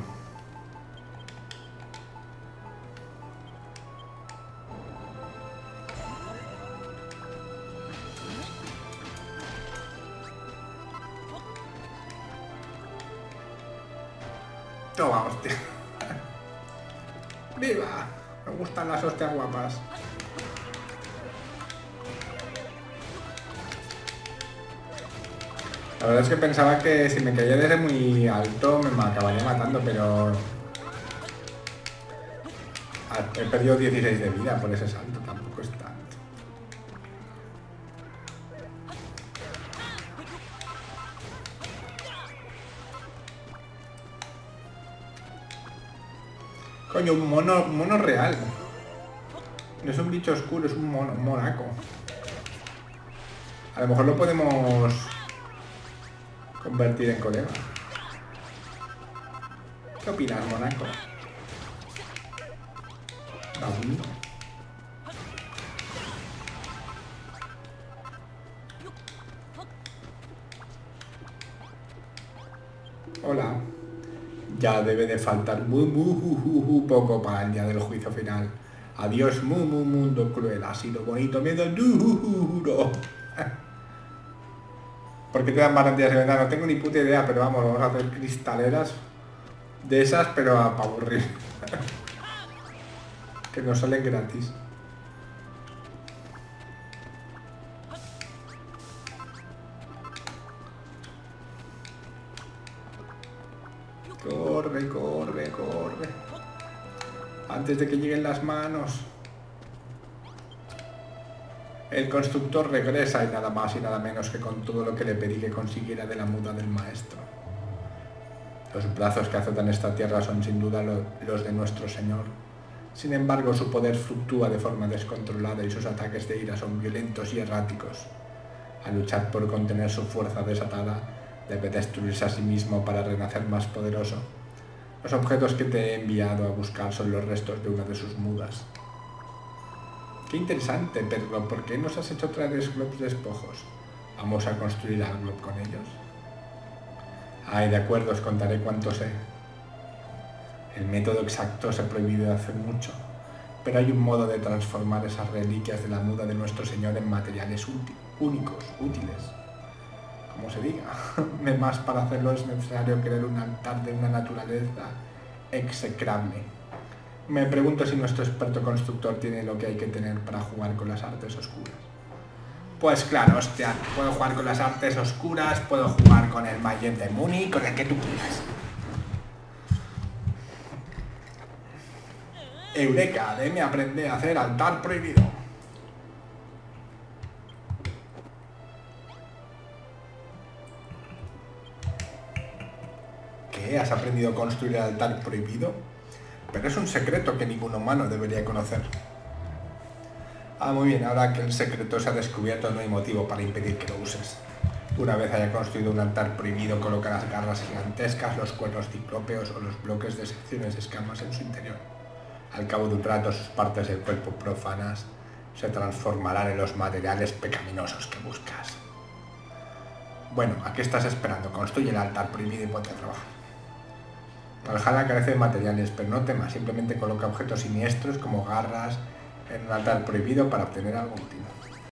Toma, hostia. ¡Viva! Me gustan las hostias guapas. La verdad es que pensaba que si me caía desde muy alto me acabaría matando, pero... He perdido 16 de vida por ese salto, tampoco es tanto. Coño, un mono real. No es un bicho oscuro, es un mono, un monaco. A lo mejor lo podemos convertir en colega. ¿Qué opinas, monaco? Vagabundo. Hola. Ya debe de faltar poco para el día del juicio final. Adiós, mundo cruel. Ha sido bonito, miedo duro. ¿Por qué te dan garantías de venta? No tengo ni puta idea, pero vamos a hacer cristaleras de esas, pero para aburrir. Que nos salen gratis. Corre, corre, corre. Antes de que lleguen las manos. El constructor regresa y nada más y nada menos que con todo lo que le pedí que consiguiera de la muda del maestro. Los brazos que azotan esta tierra son sin duda los de nuestro señor. Sin embargo, su poder fluctúa de forma descontrolada y sus ataques de ira son violentos y erráticos. Al luchar por contener su fuerza desatada, debe destruirse a sí mismo para renacer más poderoso. Los objetos que te he enviado a buscar son los restos de una de sus mudas. Qué interesante, pero ¿por qué nos has hecho traer globs despojos? ¿Vamos a construir al glob con ellos? Ay, de acuerdo, os contaré cuánto sé. El método exacto se ha prohibido hace mucho, pero hay un modo de transformar esas reliquias de la muda de nuestro Señor en materiales únicos, útiles. Como se diga, además para hacerlo es necesario crear un altar de una naturaleza execrable. Me pregunto si nuestro experto constructor tiene lo que hay que tener para jugar con las artes oscuras. Pues claro, hostia, puedo jugar con las artes oscuras, puedo jugar con el Bayern de Múnich, con el que tú quieras. Eureka, me aprende a hacer altar prohibido. ¿Qué? ¿Has aprendido a construir el altar prohibido? Pero es un secreto que ningún humano debería conocer. Ah, muy bien, ahora que el secreto se ha descubierto no hay motivo para impedir que lo uses. Una vez haya construido un altar prohibido, coloca las garras gigantescas, los cuernos ciclópeos o los bloques de secciones de escamas en su interior. Al cabo de un rato, sus partes del cuerpo profanas se transformarán en los materiales pecaminosos que buscas. Bueno, ¿a qué estás esperando? Construye el altar prohibido y ponte a trabajar. Valhalla carece de materiales, pero no temas, simplemente coloca objetos siniestros como garras en un altar prohibido para obtener algo útil.